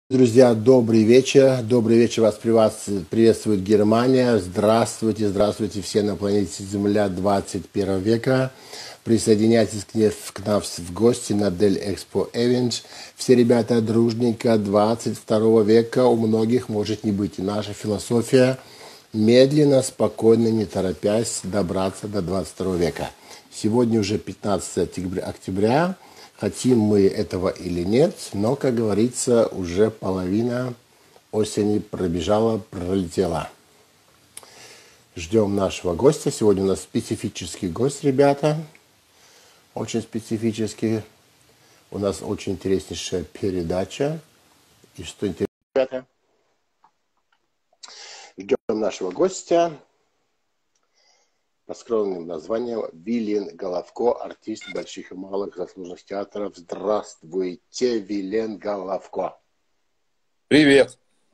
Друзья, добрый вечер. Добрый вечер вас приветствует Германия. Здравствуйте, здравствуйте все на планете Земля 21 века. Присоединяйтесь к нам в гости на Dell Expo Event. Все ребята дружненько 22 века. У многих может не быть. И наша философия медленно, спокойно, не торопясь добраться до 22 века. Сегодня уже 15 октября. Хотим мы этого или нет, но, как говорится, уже половина осени пробежала, пролетела. Ждем нашего гостя. Сегодня у нас специфический гость, ребята. Очень специфический. У нас очень интереснейшая передача. И что интересно, ребята? Ждем нашего гостя. Под скромным названием Вилен Головко, артист больших и малых заслуженных театров. Здравствуйте, Вилен Головко. Привет.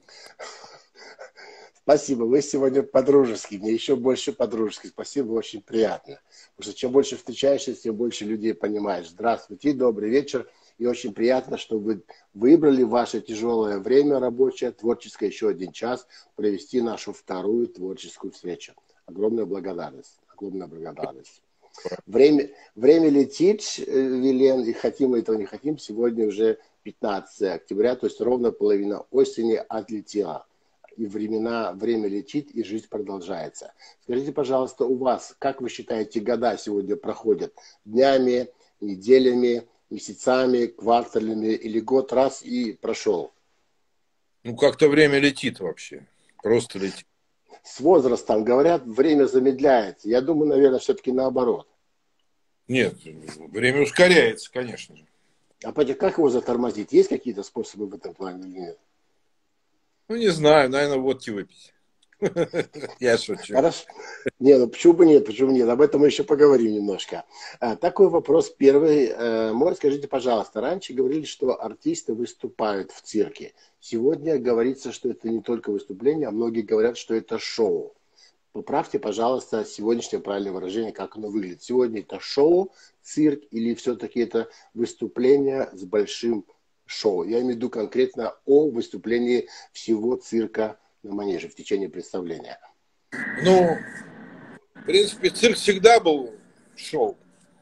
Спасибо, вы сегодня по-дружески, мне еще больше по-дружески. Спасибо, очень приятно. Потому что чем больше встречаешься, тем больше людей понимаешь. Здравствуйте, добрый вечер. И очень приятно, что вы выбрали ваше тяжелое время рабочее, творческое, еще один час, провести нашу вторую творческую встречу. Огромная благодарность. Огромная благодарность. Время летит, Вилен, и хотим мы этого, не хотим. Сегодня уже 15 октября, то есть ровно половина осени отлетела. И время летит, и жизнь продолжается. Скажите, пожалуйста, у вас, как вы считаете, года сегодня проходят? Днями, неделями, месяцами, кварталами или год раз и прошел? Ну, как-то время летит вообще. Просто летит. С возрастом, говорят, время замедляется. Я думаю, наверное, все-таки наоборот. Нет, время ускоряется, конечно же. А как его затормозить? Есть какие-то способы в этом плане или нет? Ну, не знаю, наверное, водки выпить. Я шучу. Хорошо. Не, ну почему бы нет, почему нет? Об этом мы еще поговорим немножко. Такой вопрос первый. Мой, скажите, пожалуйста, раньше говорили, что артисты выступают в цирке. Сегодня говорится, что это не только выступление, а многие говорят, что это шоу. Поправьте, пожалуйста, сегодняшнее правильное выражение, как оно выглядит. Сегодня это шоу, цирк или все-таки это выступление с большим шоу? Я имею в виду конкретно о выступлении всего цирка на манеже в течение представления. Ну, в принципе, цирк всегда был шоу.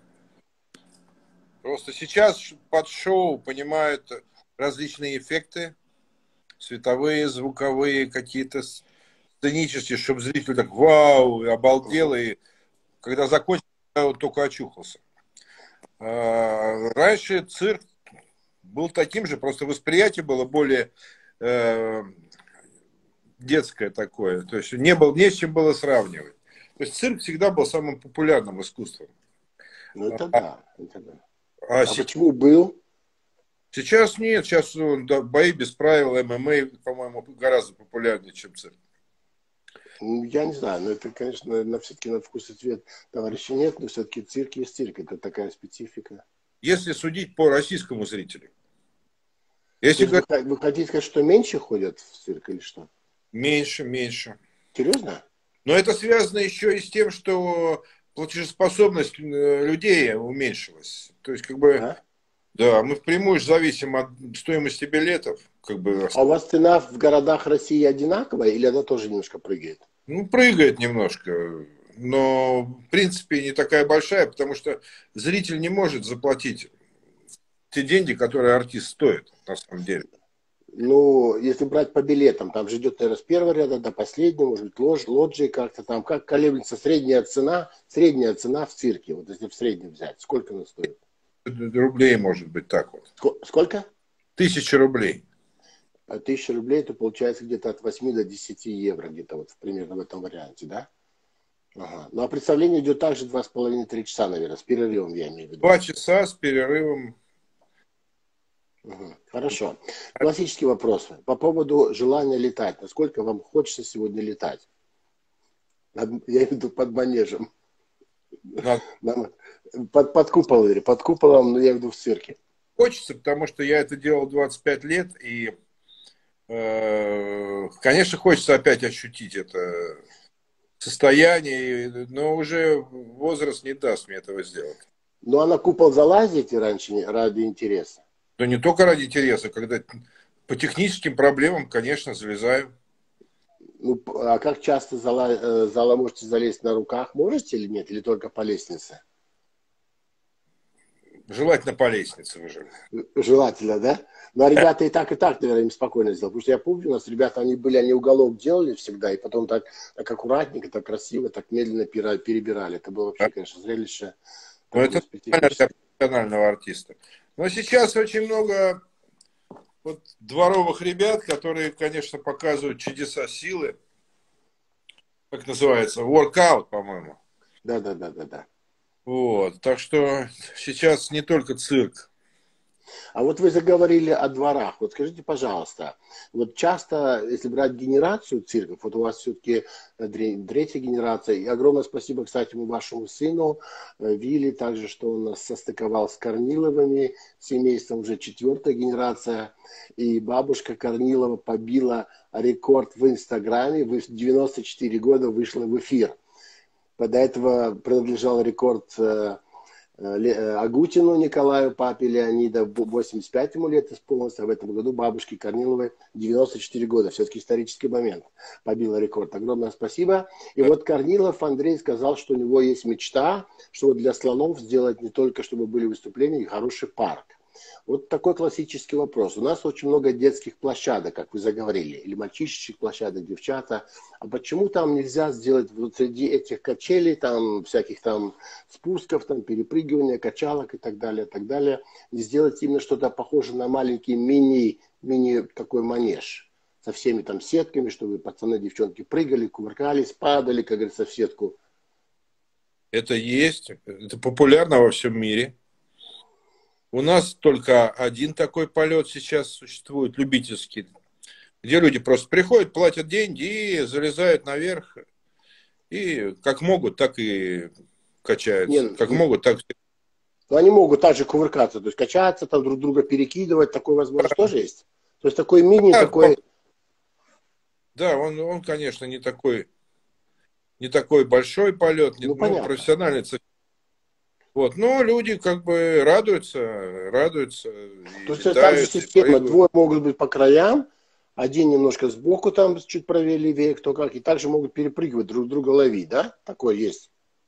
Просто сейчас под шоу понимают различные эффекты, световые, звуковые, какие-то сценические, чтобы зритель так вау, обалдел, и когда закончил, он только очухался. Раньше цирк был таким же, просто восприятие было более детское такое, то есть не с чем было сравнивать. То есть цирк всегда был самым популярным искусством. Ну это да. Это да. Сейчас, почему был? Сейчас нет, сейчас бои без правил, ММА, по-моему, гораздо популярнее, чем цирк. Я не знаю, но это, конечно, все-таки на вкус и цвет товарища нет, но все-таки цирк есть цирк, это такая специфика. Если судить по российскому зрителю. Если вы хотите сказать, что меньше ходят в цирк или что? Меньше. Серьезно? Но это связано еще и с тем, что платежеспособность людей уменьшилась. То есть, да, мы впрямую зависим от стоимости билетов. А у вас цена в городах России одинаковая или она тоже немножко прыгает? Ну, прыгает немножко, но в принципе не такая большая, потому что зритель не может заплатить те деньги, которые артист стоит, на самом деле. Ну, если брать по билетам, там же идет, наверное, с первого ряда до последнего, может быть, лоджии как-то там, как колеблется средняя цена в цирке, вот если в среднем взять, сколько она стоит? Рублей, может быть, так вот. Сколько? 1000 рублей. 1000 рублей, это получается где-то от 8 до 10 евро, где-то вот примерно в этом варианте, да? Ага. Ну, а представление идет также 2,5-3 часа, наверное, с перерывом, я имею в виду. 2 часа с перерывом. Угу. Хорошо. Классический вопрос. По поводу желания летать. Насколько вам хочется сегодня летать? Я имею в виду под манежем. Под куполом, но я имею в виду в цирке. Хочется, потому что я это делал 25 лет, и, конечно, хочется опять ощутить это состояние, но уже возраст не даст мне этого сделать. Ну, а на купол залазите раньше ради интереса? Но не только ради интереса, когда По техническим проблемам, конечно, залезаю. Ну, а как часто зала можете залезть на руках? Можете или нет? Или только по лестнице? Желательно по лестнице уже. Желательно, да? Ну, а ребята и так, наверное, им спокойно сделали. Потому что я помню, у нас ребята, они уголок делали всегда, и потом так аккуратненько, так красиво, так медленно перебирали. Это было вообще, конечно, зрелище Но такое это нормально для специфическое. профессионального артиста. Но сейчас очень много вот дворовых ребят, которые, конечно, показывают чудеса силы. Как называется? Workout, по-моему. Да, да, да, да, да. Вот. Так что сейчас не только цирк. А вот вы заговорили о дворах. Вот скажите, пожалуйста, вот часто, если брать генерацию цирков, вот у вас все-таки третья генерация, и огромное спасибо, кстати, вашему сыну Вилли, также, что он нас состыковал с Корниловыми, семейством уже четвертая генерация, и бабушка Корнилова побила рекорд в Инстаграме, в 94 года вышла в эфир. До этого принадлежал рекорд Агутину Николаю, папе Леонида, 85 ему лет исполнилось, а в этом году бабушке Корниловой 94 года. Все-таки исторический момент. Побила рекорд. Огромное спасибо. И вот Корнилов Андрей сказал, что у него есть мечта, что вот для слонов сделать не только, чтобы были выступления, и хороший парк. Вот такой классический вопрос. У нас очень много детских площадок, как вы заговорили, или мальчишечьих площадок, девчата. А почему там нельзя сделать вот среди этих качелей, там всяких там спусков, там перепрыгивания, качалок и так далее, не сделать именно что-то похожее на маленький мини такой манеж со всеми там сетками, чтобы пацаны, девчонки прыгали, кувыркались, падали, как говорится, в сетку. Это есть. Это популярно во всем мире. У нас только один такой полет сейчас существует, любительский, где люди просто приходят, платят деньги и залезают наверх. И как могут, так и Не, качаются. Как могут, так и... но они могут также кувыркаться, то есть качаться, там друг друга перекидывать, такой возможность тоже есть. То есть такой мини, Да, такой, да, он, конечно, не такой большой полет, ну ну, понятно. профессиональный цирк. Вот, но люди как бы радуются То и есть также летают, и система, прыгают. двое могут быть по краям, один немножко сбоку там чуть правее, левее, кто как, и также могут перепрыгивать, друг друга ловить, да? Такое есть.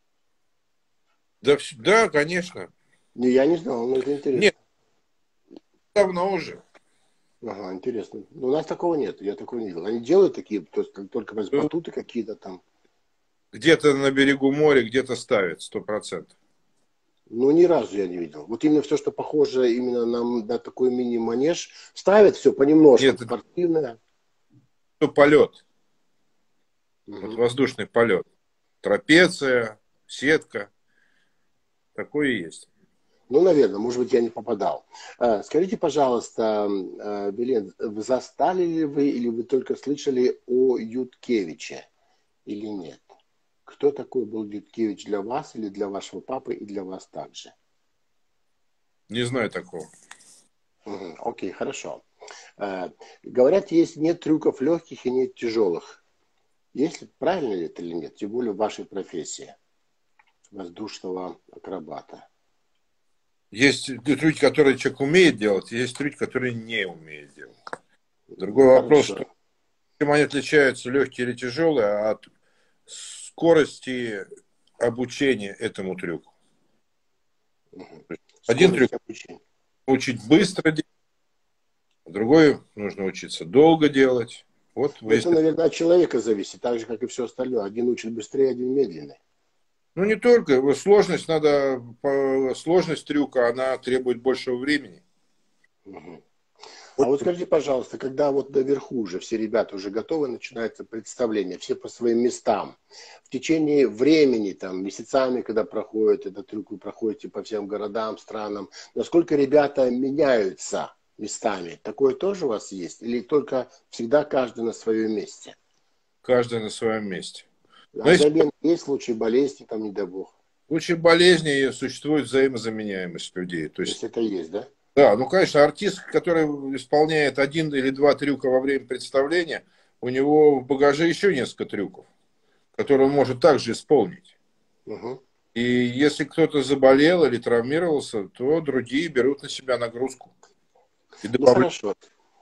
Да, да, конечно. Не, я не знал, но это Нет, интересно. давно уже. Ага, интересно. Но у нас такого нет, я такого не видел. Они делают такие, то есть только батуты какие-то там. Где-то на берегу моря, где-то ставят, 100%. Ну, ни разу я не видел. Вот именно все, что похоже именно на такой мини-манеж, ставят все понемножку, Нет, это спортивное. полет, вот Мгм. воздушный полет. Трапеция, сетка, такое и есть. Ну, наверное, может быть, я не попадал. Скажите, пожалуйста, Белен, застали ли вы или вы только слышали о Юткевиче или нет? Кто такой был Юткевич для вас или для вашего папы и для вас также? Не знаю такого. Мгм. Окей, хорошо. Говорят, есть нет трюков легких и нет тяжелых. Есть правильно ли это или нет? Тем более в вашей профессии воздушного акробата. Есть трюки, которые человек умеет делать, и есть трюки, которые не умеет делать. Ну, Другой вопрос, хорошо. что чем они отличаются, легкие или тяжелые, от скорости обучения этому трюку. Мгм. Один трюк Скорость обучения. учить быстро делать, другой нужно учиться долго делать. Вот Но это, если... наверное, от человека зависит, так же, как и все остальное. Один учит быстрее, один медленнее. Ну, не только. Сложность надо... Сложность трюка, она требует большего времени. Мгм. А вот скажите, пожалуйста, когда вот наверху уже все ребята уже готовы, начинается представление, все по своим местам. В течение времени, там, месяцами, когда проходит этот трюк, вы проходите по всем городам, странам, насколько ребята меняются местами? Такое тоже у вас есть? Или только всегда каждый на своем месте? Каждый на своем месте. Но А если замены есть случаи болезни, там, не дай бог. в случае болезни существует взаимозаменяемость людей. То То есть есть, это есть, да? да, ну, конечно, артист, который исполняет один или два трюка во время представления, у него в багаже еще несколько трюков, которые он может также исполнить. Угу. И если кто-то заболел или травмировался, то другие берут на себя нагрузку и Ну добавляют. хорошо.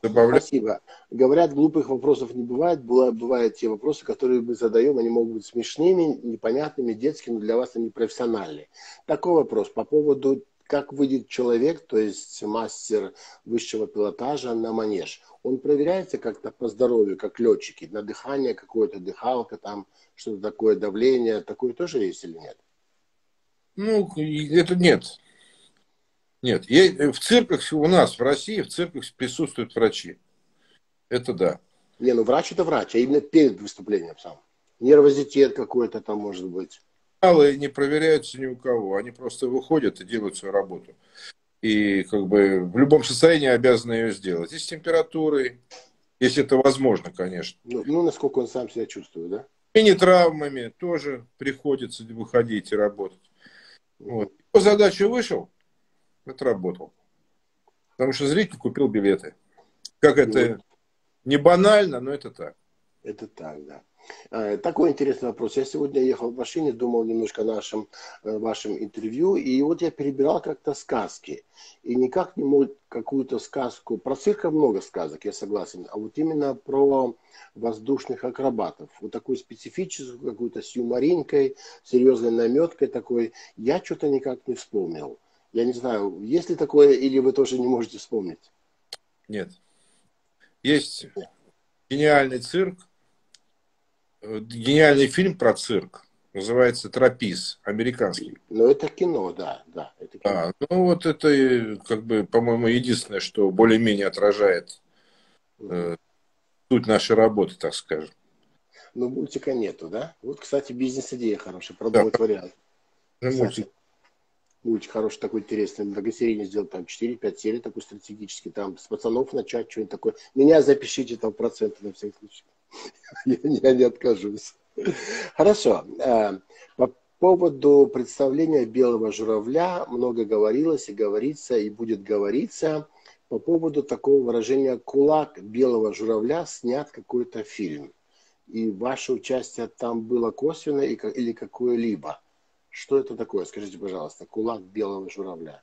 добавлять. Спасибо. Говорят, глупых вопросов не бывает. Бывают те вопросы, которые мы задаем, они могут быть смешными, непонятными, детскими, но для вас они профессиональные. Такой вопрос по поводу, как выйдет человек, то есть мастер высшего пилотажа на манеж. Он проверяется как-то по здоровью, как летчики, на дыхание какое-то, дыхалка, там что-то такое, давление, такое тоже есть или нет? Ну, это нет. Нет. В цирках у нас в России в цирках присутствуют врачи. Это да. Не, ну врач это врач, а именно перед выступлением сам. Нервозитет какой-то там может быть. Мало не проверяются ни у кого. Они просто выходят и делают свою работу. И как бы в любом состоянии обязаны ее сделать. И с температурой, если это возможно, конечно. Ну, насколько он сам себя чувствует, да? Мини-травмами тоже приходится выходить и работать. Вот. По задаче вышел, отработал. Потому что зритель купил билеты. Как это не банально, но это так. Это так, да. Такой интересный вопрос. Я сегодня ехал в машине, думал немножко о вашем интервью, и вот я перебирал как-то сказки. И никак не мог какую-то сказку. Про цирка много сказок, я согласен. А вот именно про воздушных акробатов. Вот такую специфическую, какую-то с юморинкой, серьезной наметкой такой. Я что-то никак не вспомнил. Я не знаю, есть ли такое, или вы тоже не можете вспомнить? Нет. Есть гениальный цирк, гениальный фильм про цирк. Называется «Трапиз», американский. Ну, это кино, да, да, это кино. Ну, вот это, как бы, по-моему, единственное, что более-менее отражает суть нашей работы, так скажем. Но мультика нету, да? Вот, кстати, бизнес-идея хорошая, Да, продумать вариант. мультик. Кстати, мультик хороший, такой интересный, многосерийный сделать, там 4-5 серий, такой стратегический, там с пацанов начать, что-нибудь такое. Меня запишите там проценты на всякий случай. Я не откажусь. Хорошо. По поводу представления белого журавля много говорилось и говорится, и будет говориться. По поводу такого выражения «кулак белого журавля» снят какой-то фильм. И ваше участие там было косвенное или какое-либо. Что это такое? Скажите, пожалуйста, кулак белого журавля.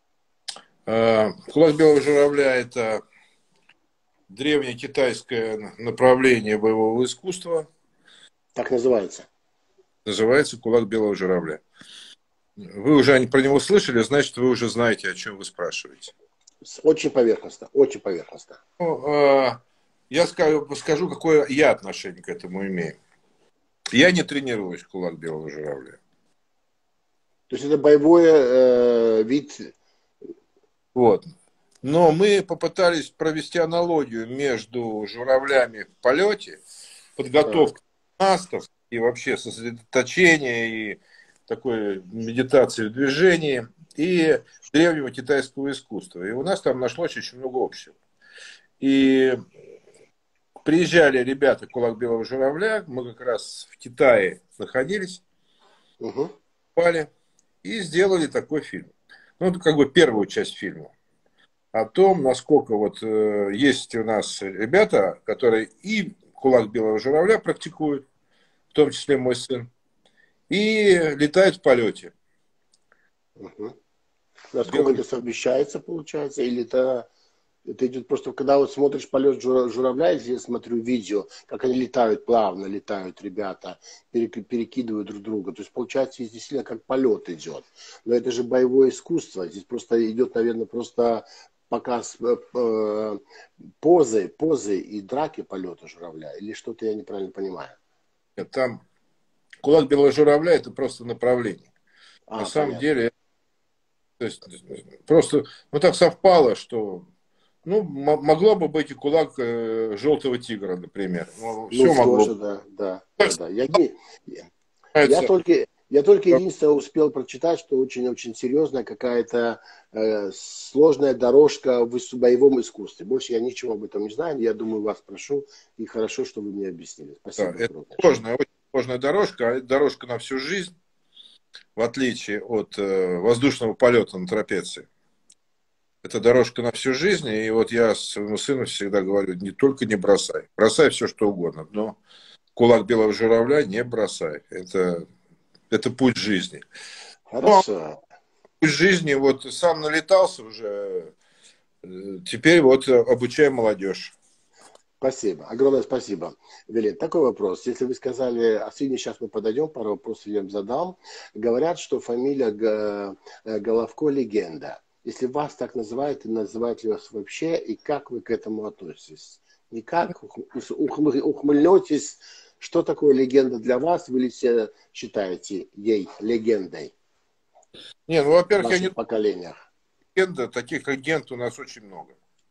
Кулак белого журавля – это древнее китайское направление боевого искусства. Так называется? Называется кулак белого журавля. Вы уже про него слышали, значит, вы уже знаете, о чем вы спрашиваете. Очень поверхностно, очень поверхностно. Ну, я скажу, какое я отношение к этому имею. Я не тренируюсь в кулак белого журавля. То есть это боевой вид. Вот. Но мы попытались провести аналогию между журавлями в полете, подготовкой настов и вообще сосредоточение и такой медитации в движении и древнего китайского искусства. И у нас там нашлось очень много общего. И приезжали ребята «Кулак белого журавля», мы как раз в Китае находились, попали и сделали такой фильм. Ну, это как бы первую часть фильма. О том, насколько вот есть у нас ребята, которые и «Кулак белого журавля» практикуют, в том числе мой сын, и летают в полете. Насколько это совмещается, получается, или это идет просто, когда вот смотришь полет журавля, если я смотрю видео, как они летают, плавно летают ребята, перекидывают друг друга. То есть получается здесь действительно как полет идет. Но это же боевое искусство. Здесь просто идет, наверное, просто показ позы и драки полета журавля. Или что-то я неправильно понимаю. Там «Кулак белого журавля» это просто направление. На самом деле, то есть, просто так совпало, что могло бы быть и «Кулак желтого тигра», например. Все могло. Тоже, да. Я только единственное успел прочитать, что очень-очень серьезная какая-то сложная дорожка в боевом искусстве. Больше я ничего об этом не знаю. Я думаю, вас прошу. И хорошо, что вы мне объяснили. Спасибо. Да, это сложная, очень сложная дорожка. Дорожка на всю жизнь, в отличие от воздушного полета на трапеции. Это дорожка на всю жизнь. И вот я своему сыну всегда говорю, не только не бросай. Бросай все, что угодно. Но «Кулак белого журавля» не бросай. Это путь жизни. Хорошо. Путь жизни, вот сам налетался уже Теперь вот обучаем молодежь. Спасибо, огромное спасибо. Велин, такой вопрос. Если вы сказали о сыне, сейчас мы подойдем, пару вопросов я вам задам. Говорят, что фамилия Головко легенда. Если вас так называют, и называют ли вас вообще, и как вы к этому относитесь? Никак ухмыльнетесь, что такое легенда для вас, вы ли себя считаете ей легендой Не, ну, в во-первых, я не ваших поколениях? легенда, таких легенд у нас очень много.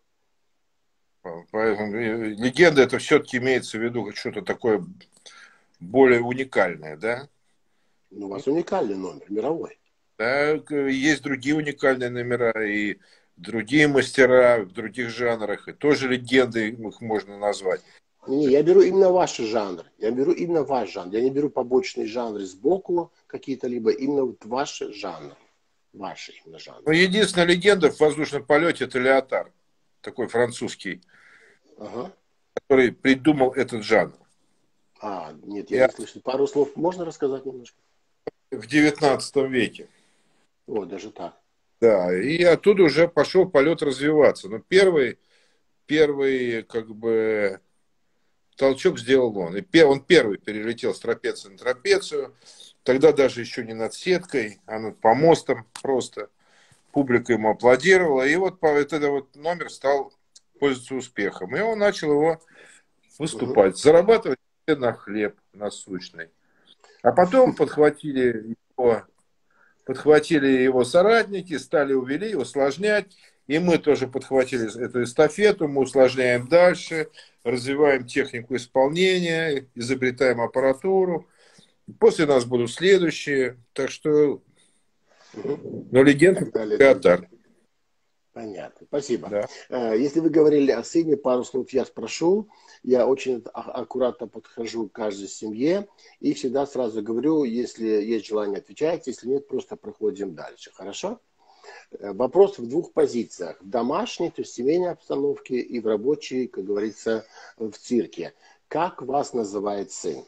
Поэтому легенда это все-таки имеется в виду что-то такое более уникальное, да? Ну, у вас уникальный номер, мировой. Да, есть другие уникальные номера и другие мастера в других жанрах, и тоже легенды их можно назвать. Не, я беру именно ваш жанр. Я беру именно ваш жанр. Я не беру побочные жанры сбоку какие-то, либо именно вот ваш жанр. Ваши именно Но жанры. единственная легенда в воздушном полете это Леотар, такой французский, Ага. который придумал этот жанр. Нет, я Я не слышу. Пару слов можно рассказать немножко? в XIX веке. О, даже так. Да, и оттуда уже пошел полет развиваться. Но первый как бы толчок сделал он. И он первый перелетел с трапеции на трапецию. Тогда даже еще не над сеткой, а над помостом просто. Публика ему аплодировала. И вот этот вот номер стал пользоваться успехом. И он начал его Угу. выступать, зарабатывать на хлеб насущный. А потом подхватили его соратники, стали усложнять. И мы тоже подхватили эту эстафету, мы усложняем дальше, развиваем технику исполнения, изобретаем аппаратуру. После нас будут следующие. Так что, Угу. но И легенда так далее, и так Леотар. далее. Понятно. Спасибо. Да. Если вы говорили о сыне, пару слов я спрошу. Я очень аккуратно подхожу к каждой семье и всегда сразу говорю, если есть желание, отвечайте, если нет, просто проходим дальше. Хорошо? Вопрос в двух позициях. В домашней, то есть семейной обстановке и в рабочей, как говорится, в цирке. Как вас называет сын?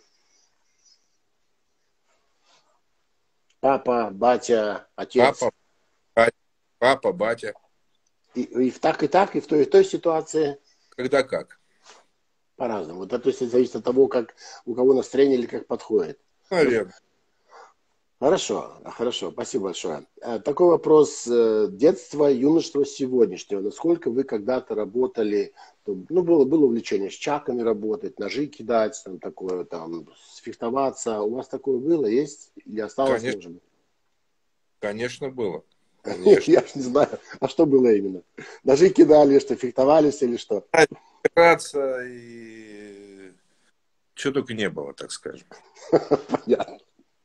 Папа, батя, отец? Папа, батя, папа, батя. И в так, и в той ситуации Когда как. по-разному. Вот это зависит от того, как у кого настроение или как подходит. Наверное. Хорошо, хорошо, спасибо большое. Такой вопрос. Детство, юношество сегодняшнего. Насколько вы когда-то работали, ну, было увлечение с чаками работать, ножи кидать, там, такое, там, сфехтоваться. У вас такое было, есть? Или осталось, Конечно, может быть? конечно было. Конечно. Я ж не знаю. А что было именно? Ножи кидали, что, фехтовались или что? Играться и чего только не было, так скажем. Понятно.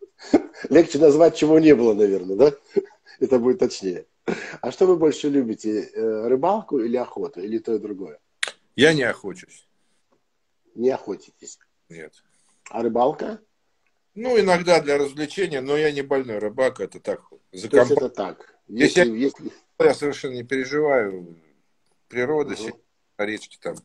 Легче назвать, чего не было, наверное, да? Это будет точнее. А что вы больше любите? Рыбалку или охоту? Или то и другое? Я не охочусь. Не охотитесь. Нет. А рыбалка? Ну, иногда для развлечения, но я не больной рыбак, это так, за То есть компанию. это так. Если Если... я совершенно не переживаю, природа, Угу. речки там,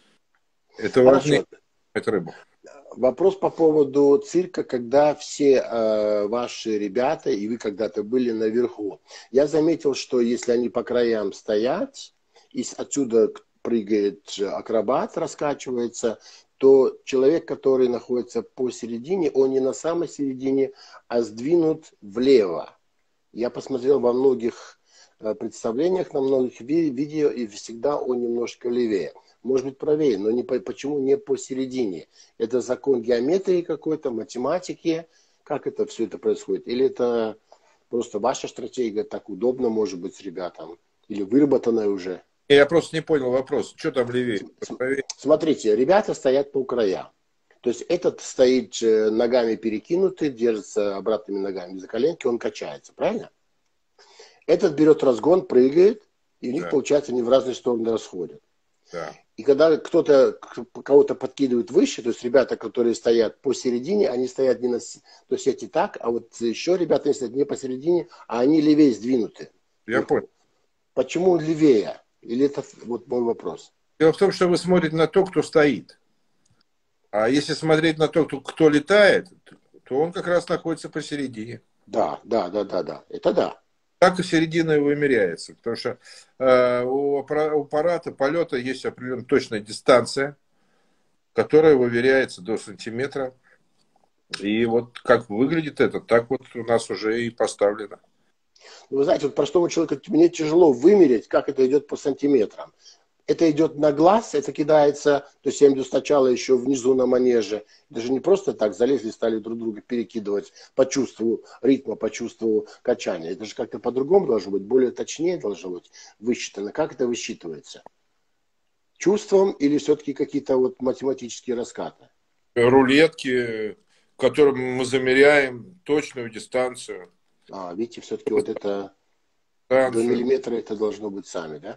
это важнее, Хорошо. это рыба. Вопрос по поводу цирка, когда все ваши ребята, и вы когда-то были наверху. Я заметил, что если они по краям стоят, и отсюда прыгает акробат, раскачивается, то человек, который находится посередине, он не на самой середине, а сдвинут влево. Я посмотрел во многих представлениях, на многих видео, и всегда он немножко левее. Может быть, правее, но почему не посередине? Это закон геометрии какой-то, математики? Как это все это происходит? Или это просто ваша стратегия, так удобно, может быть, с ребятам? Или выработанная уже? Я просто не понял вопрос, что там левее? Смотрите, ребята стоят по краям. То есть этот стоит ногами перекинутый, держится обратными ногами за коленки, он качается, правильно? Этот берет разгон, прыгает, и у них, Да, получается, они в разные стороны расходят. да. И когда кто-то кого-то подкидывает выше, то есть ребята, которые стоят посередине, они стоят не на... То есть эти так, а вот еще ребята не стоят не посередине, а они левее сдвинуты. Я понял. Почему левее? Или это вот мой вопрос? Дело в том, что вы смотрите на то, кто стоит. А если смотреть на то, кто летает, то он как раз находится посередине. Да, да, да, да, да. Это да. Так и середина его вымеряется. Потому что у аппарата полета есть определенная точная дистанция, которая выверяется до сантиметра. И вот как выглядит это, так вот у нас уже и поставлено. Вы знаете, вот простому человеку мне тяжело вымерить, как это идет по сантиметрам. Это идет на глаз, это кидается, то есть я имею в виду сначала еще внизу на манеже. Это же не просто так залезли, стали друг друга перекидывать по чувству ритма, по чувству качания. Это же как-то по-другому должно быть, более точнее должно быть высчитано. Как это высчитывается? Чувством или все-таки какие-то вот математические раскаты? Рулетки, которым мы замеряем точную дистанцию. Видите, все-таки вот это до Дистанцию миллиметра это должно быть сами, да?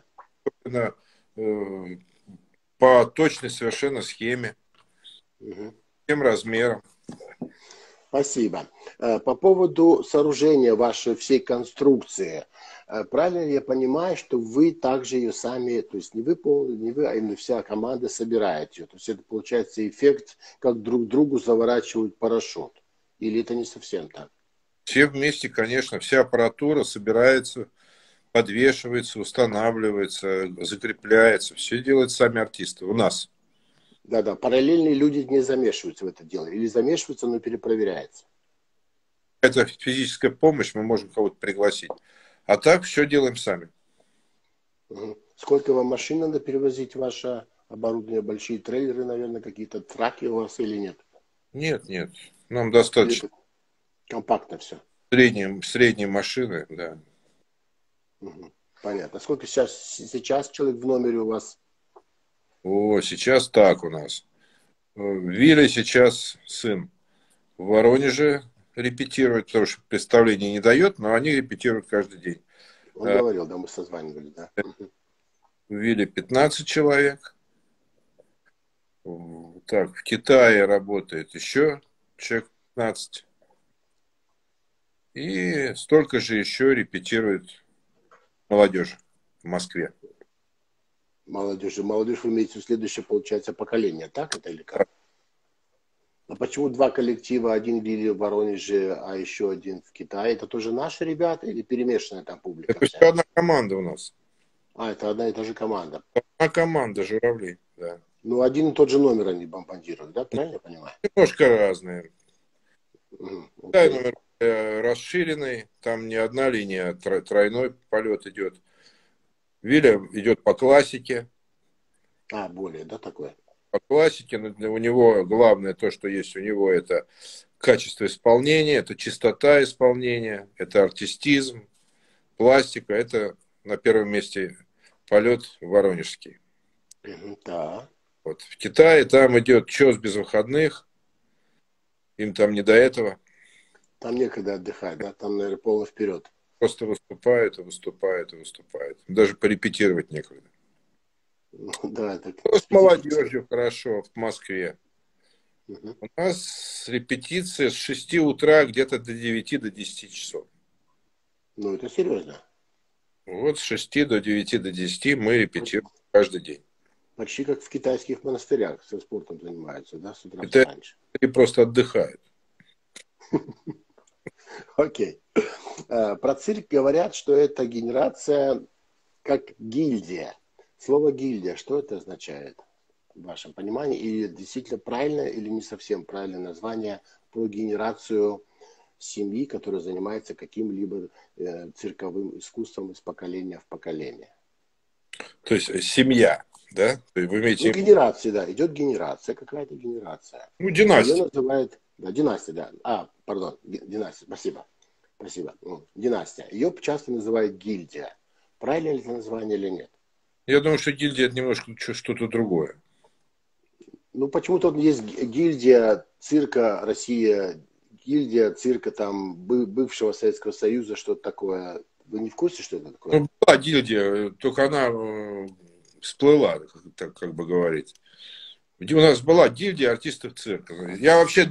э, по точной совершенно схеме, Угу. тем размером. Спасибо. По поводу сооружения вашей всей конструкции, правильно ли я понимаю, что вы также ее сами, то есть не вы полностью, не вы, а именно вся команда собираете ее? То есть это получается эффект, как друг другу заворачивают парашют? Или это не совсем так? Все вместе, конечно, вся аппаратура собирается, подвешивается, устанавливается, закрепляется. Все делают сами артисты у нас. Да-да, параллельные люди не замешиваются в это дело. Или замешиваются, но перепроверяется. Это физическая помощь, мы можем кого-то пригласить. А так все делаем сами. Угу. Сколько вам машин надо перевозить ваше оборудование? Большие трейлеры, наверное, какие-то траки у вас или нет? Нет, нет. Нам Или достаточно это компактно все? средней машины, да. Угу. Понятно. Сколько сейчас человек в номере у вас? Сейчас так у нас. Виля сейчас сын в Воронеже репетирует, потому что представление не дает, но они репетируют каждый день. Он говорил, да, мы созванивали, да. Угу. В Вилле 15 человек. Так, в Китае работает еще человек 15. И столько же еще репетирует молодежи в Москве. Молодежь. Молодежь, вы имеете в виду следующее, получается, поколение, так это или как? А почему два коллектива, один в Воронеже, а еще один в Китае? Это тоже наши ребята или перемешанная там публика Это вся? все одна команда у нас. Это одна и та же команда. Одна команда журавлей, да. Ну, один и тот же номер они бомбардируют, да? Правильно я понимаю? Немножко разные. Да, Окей. номер расширенный, там не одна линия, а тройной полет идет. Виля идет по классике. Более, да, такое? По классике, но у него главное то, что есть у него, это качество исполнения, это чистота исполнения, это артистизм, пластика, это на первом месте полет воронежский. Да. Вот. В Китае там идет ЧОС без выходных, им там не до этого. Там некогда отдыхать, да? Там, наверное, полно вперед. Просто выступают и выступают и выступают. Даже порепетировать некогда. Да, это Ну, с специфика. молодежью хорошо в Москве. Угу. У нас репетиция с 6 утра где-то до 9 до 10 часов. Ну, это серьезно. Вот с 6 до 9 до 10 мы репетируем каждый день. Почти как в китайских монастырях со спортом занимаются, да, с утра Это раньше. просто отдыхают. Окей. Про цирк говорят, что это генерация как гильдия. Слово гильдия, что это означает в вашем понимании? И действительно правильное или не совсем правильное название про генерацию семьи, которая занимается каким-либо цирковым искусством из поколения в поколение? То есть семья, да? Вы Ну, имеете генерация, да, идет генерация, какая-то генерация. А ее династию. называют, да, династия, да. Пардон, династия, спасибо. Спасибо. Династия. Ее часто называют гильдия. Правильно ли это название или нет? Я думаю, что гильдия это немножко что-то другое. Ну, почему-то есть гильдия цирка Россия, гильдия цирка там бывшего Советского Союза, что-то такое. Вы не в курсе, что это такое? Ну, была гильдия, только она всплыла, так как бы говорить. Где у нас была гильдия артистов цирка. Я вообще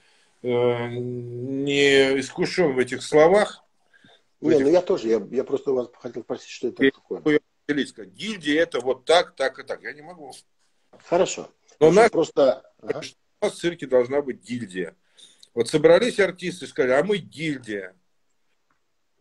не искушен в этих словах. Не, ну я тоже, я просто у вас хотел спросить, что это такое. Гильдия это вот так, так и так. Я не могу. Хорошо. Но Хорошо, просто... у нас в цирке должна быть гильдия. Вот собрались артисты и сказали, а мы гильдия.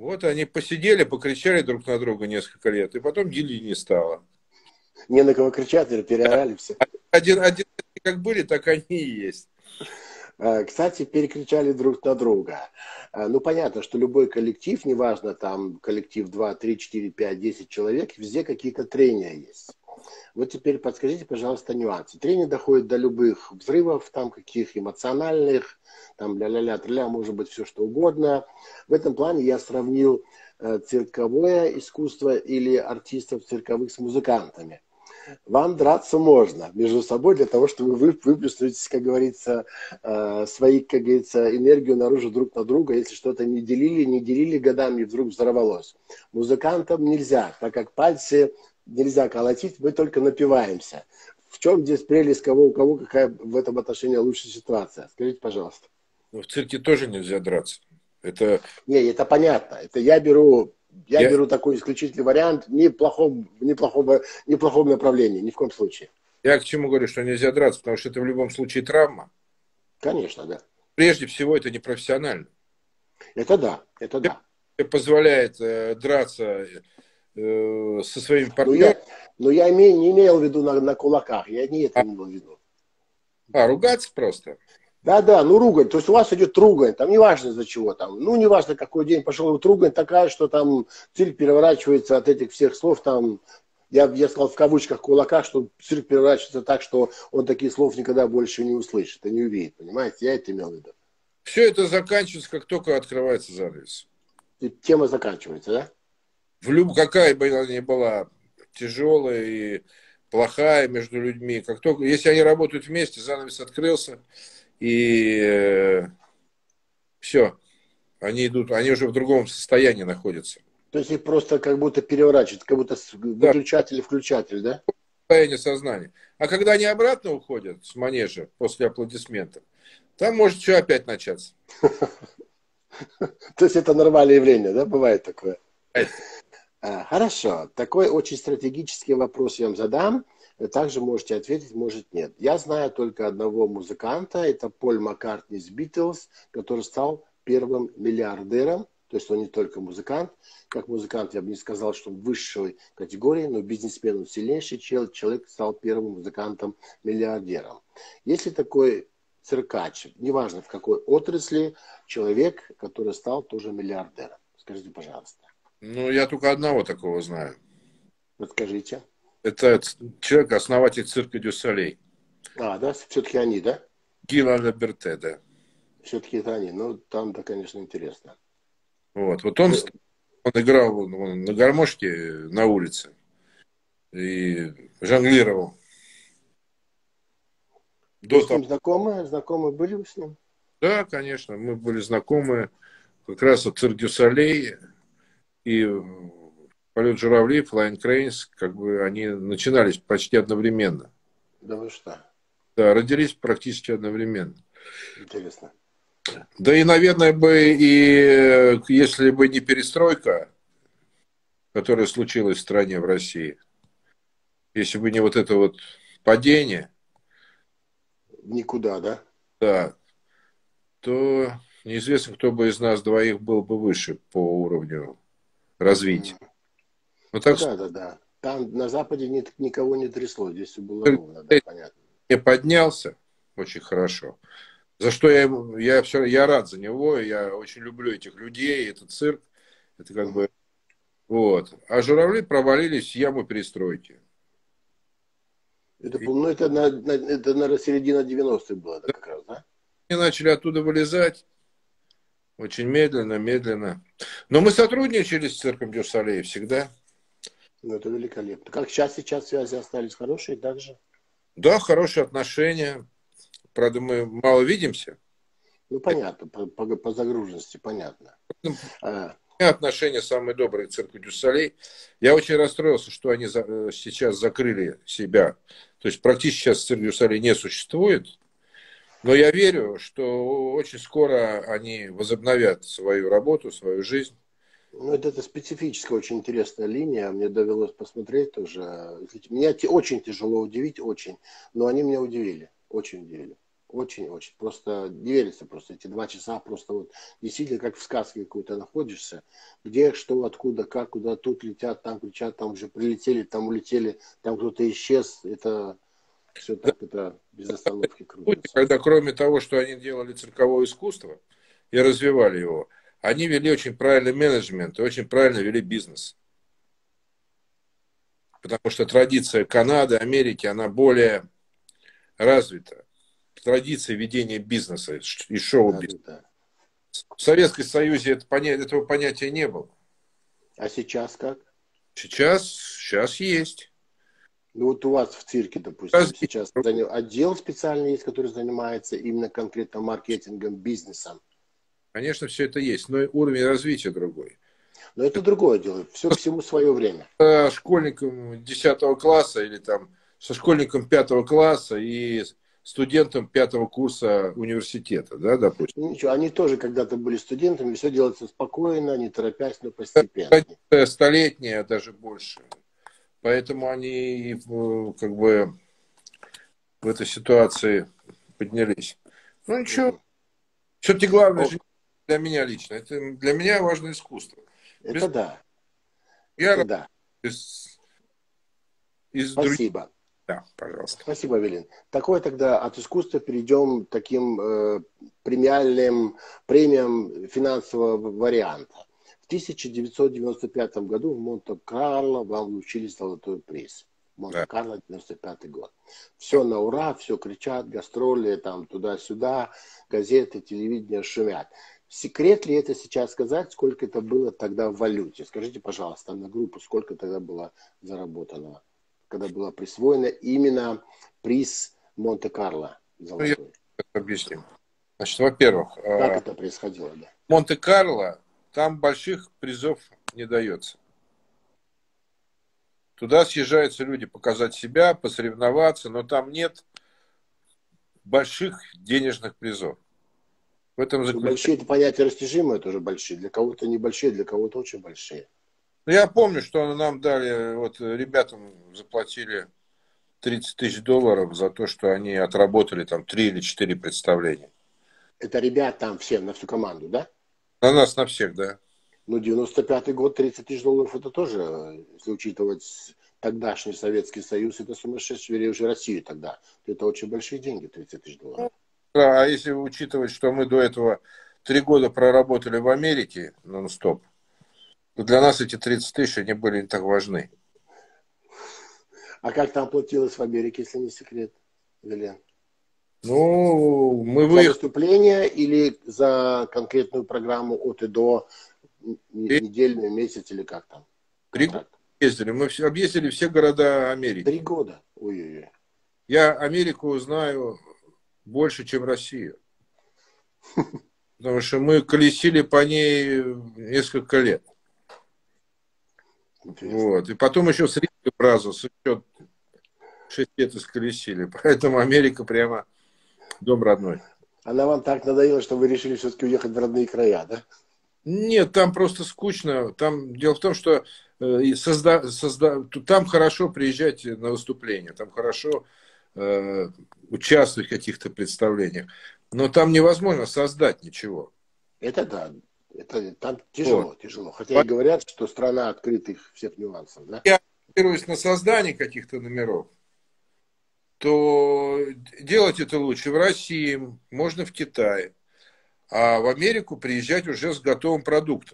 Вот они посидели, покричали друг на друга несколько лет, и потом гильдии не стало. Не на кого кричат, переорали все. Один как были, так они и есть. Кстати, перекричали друг на друга. Ну, понятно, что любой коллектив, неважно, там коллектив 2, 3, 4, 5, 10 человек, везде какие-то трения есть. Вот теперь подскажите, пожалуйста, нюансы. Трение доходит до любых взрывов, там каких эмоциональных, там ля-ля-ля, тля, может быть, все что угодно. В этом плане я сравнил цирковое искусство или артистов цирковых с музыкантами. Вам драться можно между собой для того, чтобы вы выплеснуть, как говорится, свои, как говорится, энергию наружу друг на друга, если что-то не делили годами и вдруг взорвалось. Музыкантам нельзя, так как пальцы нельзя колотить, мы только напиваемся. В чем здесь прелесть, у кого какая в этом отношении лучшая ситуация? Скажите, пожалуйста. Но в цирке тоже нельзя драться. Это... Не, это понятно. Это я беру такой исключительный вариант не в плохом направлении, ни в коем случае. Я к чему говорю, что нельзя драться, потому что это в любом случае травма. Конечно, да. Прежде всего, это непрофессионально. Это да, это да. Это позволяет драться со своими Но партнерами. я не имел в виду на кулаках, я не это имел в виду. Ругаться просто. Да, ну ругань, то есть у вас идет ругань, там неважно из-за чего там, ну неважно какой день пошел, вот ругань такая, что там цирк переворачивается от этих всех слов, там, я сказал в кавычках кулаках, что цирк переворачивается так, что он таких слов никогда больше не услышит и не увидит, понимаете, я это имел в виду. Все это заканчивается, как только открывается занавес. И тема заканчивается, да? Какая бы она ни была тяжелая и плохая между людьми, как только, если они работают вместе, занавес открылся, и все, они идут, они уже в другом состоянии находятся. То есть их просто как будто переворачивает, как будто Да, выключатель и включатель, да? состояние сознания. А когда они обратно уходят с манежа после аплодисментов, там может что опять начаться. То есть это нормальное явление, да? Бывает такое. Хорошо. Такой очень стратегический вопрос я вам задам. Также можете ответить, может нет. Я знаю только одного музыканта, это Поль Маккартни из Битлз, который стал первым миллиардером. То есть он не только музыкант. Как музыкант я бы не сказал, что он высшей категории, но бизнесмен, он сильнейший человек, стал первым музыкантом-миллиардером. Если такой циркач, неважно в какой отрасли, человек, который стал тоже миллиардером. Скажите, пожалуйста. Ну, я только одного такого знаю. Расскажите. Это человек, основатель цирка Дю Солей. Да, все-таки они, да? Гила Лаберте, да. Все-таки это они. Ну, там-то, конечно, интересно. Вот он играл на гармошке на улице и жонглировал. Вы с ним знакомы? Знакомы были вы с ним? Да, конечно, мы были знакомы. Как раз вот цирк Дю Солей и полет журавлей, Flying Cranes, как бы они начинались почти одновременно. Да вы что? Да, родились практически одновременно. Интересно. Да и, наверное, бы и если бы не перестройка, которая случилась в стране, в России, если бы не вот это вот падение, Никуда, да? да, то неизвестно, кто бы из нас двоих был бы выше по уровню развития. Ну, так что Да. Там на Западе никого не трясло, здесь все было ровно, да, понятно. я поднялся очень хорошо. За что я рад за него, я очень люблю этих людей, этот цирк, это как бы вот. А журавли провалились в яму перестройки. Это, ну, это, наверное, середина 90-х было, да, как раз, да? И начали оттуда вылезать очень медленно, медленно. Но мы сотрудничали с цирком Дю Солей всегда. Ну, это великолепно. Как сейчас связи остались хорошие также? Да, хорошие отношения. Правда, мы мало видимся. Ну, понятно, по загруженности, понятно. У меня отношения самые добрые к цирку Дю Солей. Я очень расстроился, что они сейчас закрыли себя. То есть практически сейчас цирк Дю Солей не существует. Но я верю, что очень скоро они возобновят свою работу, свою жизнь. Ну, это специфическая, очень интересная линия. Мне довелось посмотреть тоже. Меня очень тяжело удивить, очень. Но они меня удивили. Очень удивили. Очень-очень. Просто не верится просто. Эти 2 часа просто вот действительно как в сказке какой-то находишься. Где, что, откуда, как, куда тут летят, там кричат, там уже прилетели, там улетели, там кто-то исчез. Это все Да, так, это без остановки люди, крутится. когда кроме того, что они делали цирковое искусство и развивали его, они вели очень правильный менеджмент и очень правильно вели бизнес. Потому что традиция Канады, Америки, она более развита. Традиция ведения бизнеса и Да, да, шоу-бизнеса. да. В Советском Союзе этого понятия не было. А сейчас как? Сейчас есть. Ну вот у вас в цирке, Сейчас допустим, есть. сейчас отдел специальный есть, который занимается именно конкретно маркетингом, бизнесом. Конечно, все это есть, но уровень развития другой. Но это другое дело. Все всему свое время. Школьником 10 класса или там со школьником 5 класса и студентом 5 курса университета, да, допустим. Ну, ничего, они тоже когда-то были студентами, все делается спокойно, не торопясь, но постепенно. Традиция столетняя, даже больше. Поэтому они как бы в этой ситуации поднялись. Ну ничего, Мгм. все-таки главное О, же для меня лично. Это для меня важно искусство. это да, Я это работаю да. из других. Спасибо. Да, пожалуйста. Спасибо, Велин. Такое тогда от искусства перейдем к таким премиальным премиям финансового варианта. В 1995 году в Монте-Карло вам вручили золотой приз. Да. Монте-Карло, 95 год. Все на ура, все кричат, гастроли, там туда-сюда, газеты, телевидение шумят. Секрет ли это сейчас сказать, сколько это было тогда в валюте? Скажите, пожалуйста, на группу, сколько тогда было заработано, когда было присвоено именно приз Монте-Карло Ну, я золотой. объясню. Значит, во-первых, Как это происходило? Да? Монте-Карло, там больших призов не дается. Туда съезжаются люди показать себя, посоревноваться, но там нет больших денежных призов. В этом Ну, заключается. большие это понятие растяжимое тоже большие. Для кого-то небольшие, для кого-то очень большие. Ну, я помню, что нам дали, вот ребятам заплатили 30 тысяч долларов за то, что они отработали там 3 или 4 представления. Это ребят там всем, на всю команду, да? На нас, на всех, да. Ну, 95-й год, 30 тысяч долларов, это тоже, если учитывать тогдашний Советский Союз, это сумасшедший, или уже Россию тогда. Это очень большие деньги, 30 тысяч долларов. Да, а если учитывать, что мы до этого 3 года проработали в Америке нон-стоп, то для нас эти 30 тысяч, они были не так важны. А как там платилось в Америке, если не секрет, Елена? Ну, мы За выехали, выступление или за конкретную программу от и до, недельный, месяц или как там? 3 года Контракт. ездили, мы объездили все города Америки. 3 года. Ой-ой-ой. Я Америку знаю больше, чем Россию. Потому что мы колесили по ней несколько лет. Интересно. Вот. И потом еще с Рига Бразос еще 6 лет исколесили. Поэтому Америка прямо дом родной. Она вам так надоела, что вы решили все-таки уехать в родные края, да? Нет, там просто скучно. Там дело в том, что там хорошо приезжать на выступления, там хорошо участвовать в каких-то представлениях. Но там невозможно создать ничего. Это да. Это, там Вот. тяжело, тяжело. Хотя и говорят, что страна открытых всех нюансов, да? Я ориентируюсь на создание каких-то номеров, то делать это лучше в России, можно в Китае. А в Америку приезжать уже с готовым продуктом.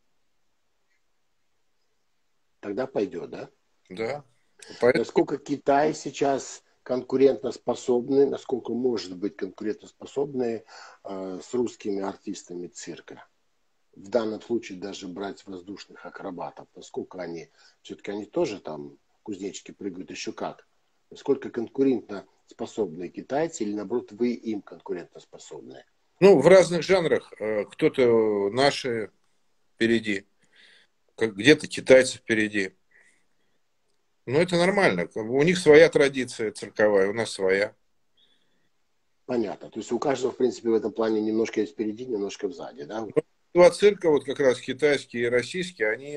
Тогда пойдет, да? Да. Поэтому Насколько Китай сейчас конкурентоспособный, насколько может быть конкурентоспособный с русскими артистами цирка? В данном случае даже брать воздушных акробатов, насколько они, все-таки они тоже там, кузнечики прыгают, еще как. Насколько конкурентно способны китайцы или наоборот вы им конкурентоспособны? ну, в разных жанрах. Кто-то наши впереди, где-то китайцы впереди. Но это нормально. У них своя традиция цирковая, у нас своя. Понятно. То есть у каждого, в принципе, в этом плане немножко есть впереди, немножко сзади, да? Два цирка, вот как раз китайские и российские, они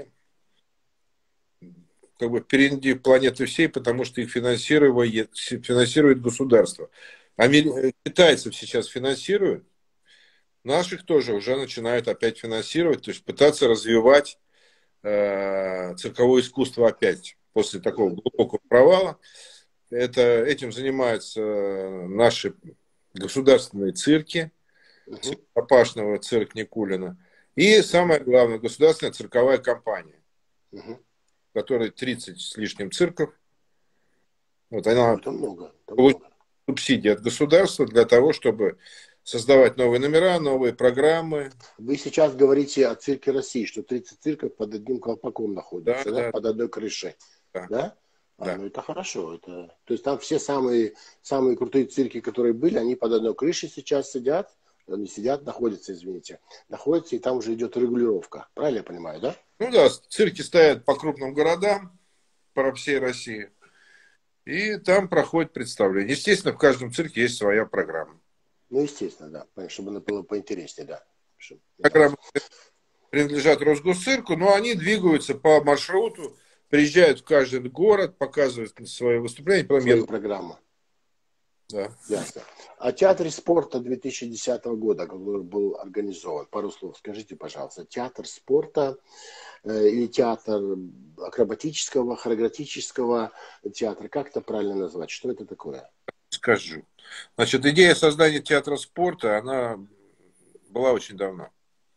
как бы впереди планеты всей, потому что их финансирует государство. Китайцев сейчас финансируют, наших тоже уже начинают опять финансировать, то есть пытаться развивать цирковое искусство опять после такого глубокого провала. Этим занимаются наши государственные цирки, цирк Папашного, цирк Никулина. И самое главное, государственная цирковая компания, в которой 30 с лишним цирков. Вот она Это много. получает субсидии от государства для того, чтобы создавать новые номера, новые программы. Вы сейчас говорите о цирке России, что 30 цирков под одним колпаком находятся, да? Да. Под одной крышей. Да. Да? Да. Ну это хорошо. То есть там все самые крутые цирки, которые были, они под одной крышей сейчас сидят. Не сидят, находятся, извините. Находятся, и там уже идет регулировка. Правильно я понимаю, да? Ну да, цирки стоят по крупным городам, по всей России. И там проходит представление. Естественно, в каждом цирке есть своя программа. Ну, естественно, да. Понятно, чтобы она было поинтереснее, да. Программы принадлежат Росгосцирку, но они двигаются по маршруту, приезжают в каждый город, показывают свои выступления. Свою программу. Да. Ясно. О театре спорта 2010 года, который был организован, пару слов скажите, пожалуйста. Театр спорта или театр акробатического, хореографического театра, как это правильно назвать? Что это такое? Скажу. Значит, идея создания театра спорта, она была очень давно.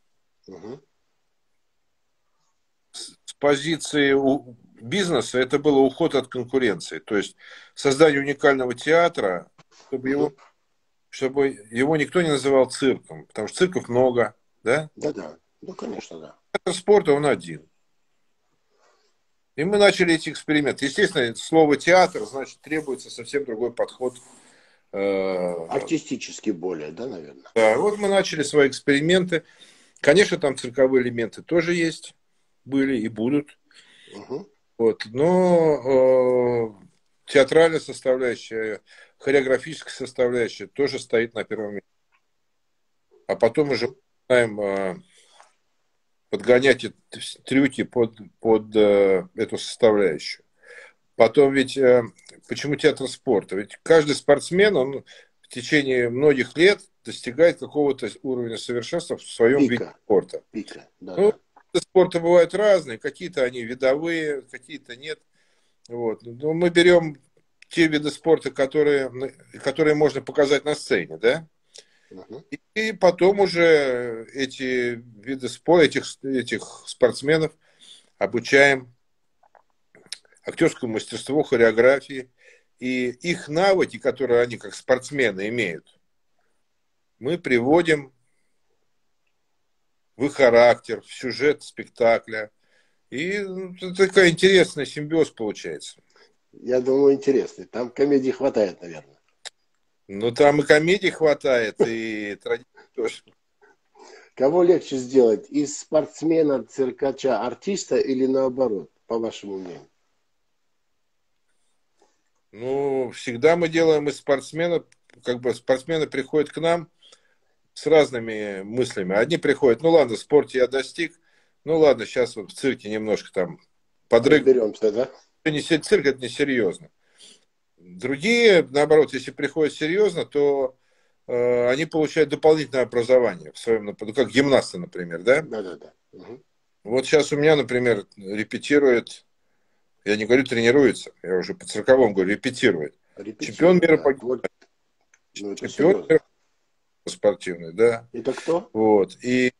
С позиции бизнеса это было уход от конкуренции. То есть создание уникального театра, чтобы его никто не называл цирком. Потому что цирков много, да? Да. Ну, конечно, да. Театр спорта он один. И мы начали эти эксперименты. Естественно, слово театр, значит, требуется совсем другой подход. Артистически более, да, наверное? Да, вот мы начали свои эксперименты. Конечно, там цирковые элементы тоже есть, были и будут. Вот, но театральная составляющая, хореографическая составляющая тоже стоит на первом месте. А потом уже начинаем подгонять трюки под эту составляющую. Потом ведь, почему театр спорта? Ведь каждый спортсмен, он в течение многих лет достигает какого-то уровня совершенства в своем виде спорта. Пика, да. Ну, виды спорта бывают разные, какие-то они видовые, какие-то нет. Вот. Но мы берем те виды спорта, которые можно показать на сцене, да? И потом уже эти виды спорта, этих спортсменов обучаем актерскому мастерству, хореографии. И их навыки, которые они как спортсмены имеют, мы приводим в их характер, в сюжет спектакля. И такой интересный симбиоз получается. Я думаю, интересный. Там комедии хватает, наверное. Ну, там и комедии хватает, и традиции тоже. Кого легче сделать? Из спортсмена, циркача, артиста или наоборот, по вашему мнению? Ну, всегда мы делаем из спортсмена, как бы спортсмены приходят к нам с разными мыслями. Одни приходят, ну ладно, в спорте я достиг, ну ладно, сейчас вот в цирке немножко там подрыг. Разберемся, да? Цирк это несерьезно. Другие, наоборот, если приходят серьезно, то они получают дополнительное образование в своем, ну, как гимнасты, например, да? Да. Угу. Вот сейчас у меня, например, репетирует, я не говорю тренируется, я уже по цирковому говорю, репетирует. Чемпион мира по чемпион мира спортивный, да. Это кто? Вот. И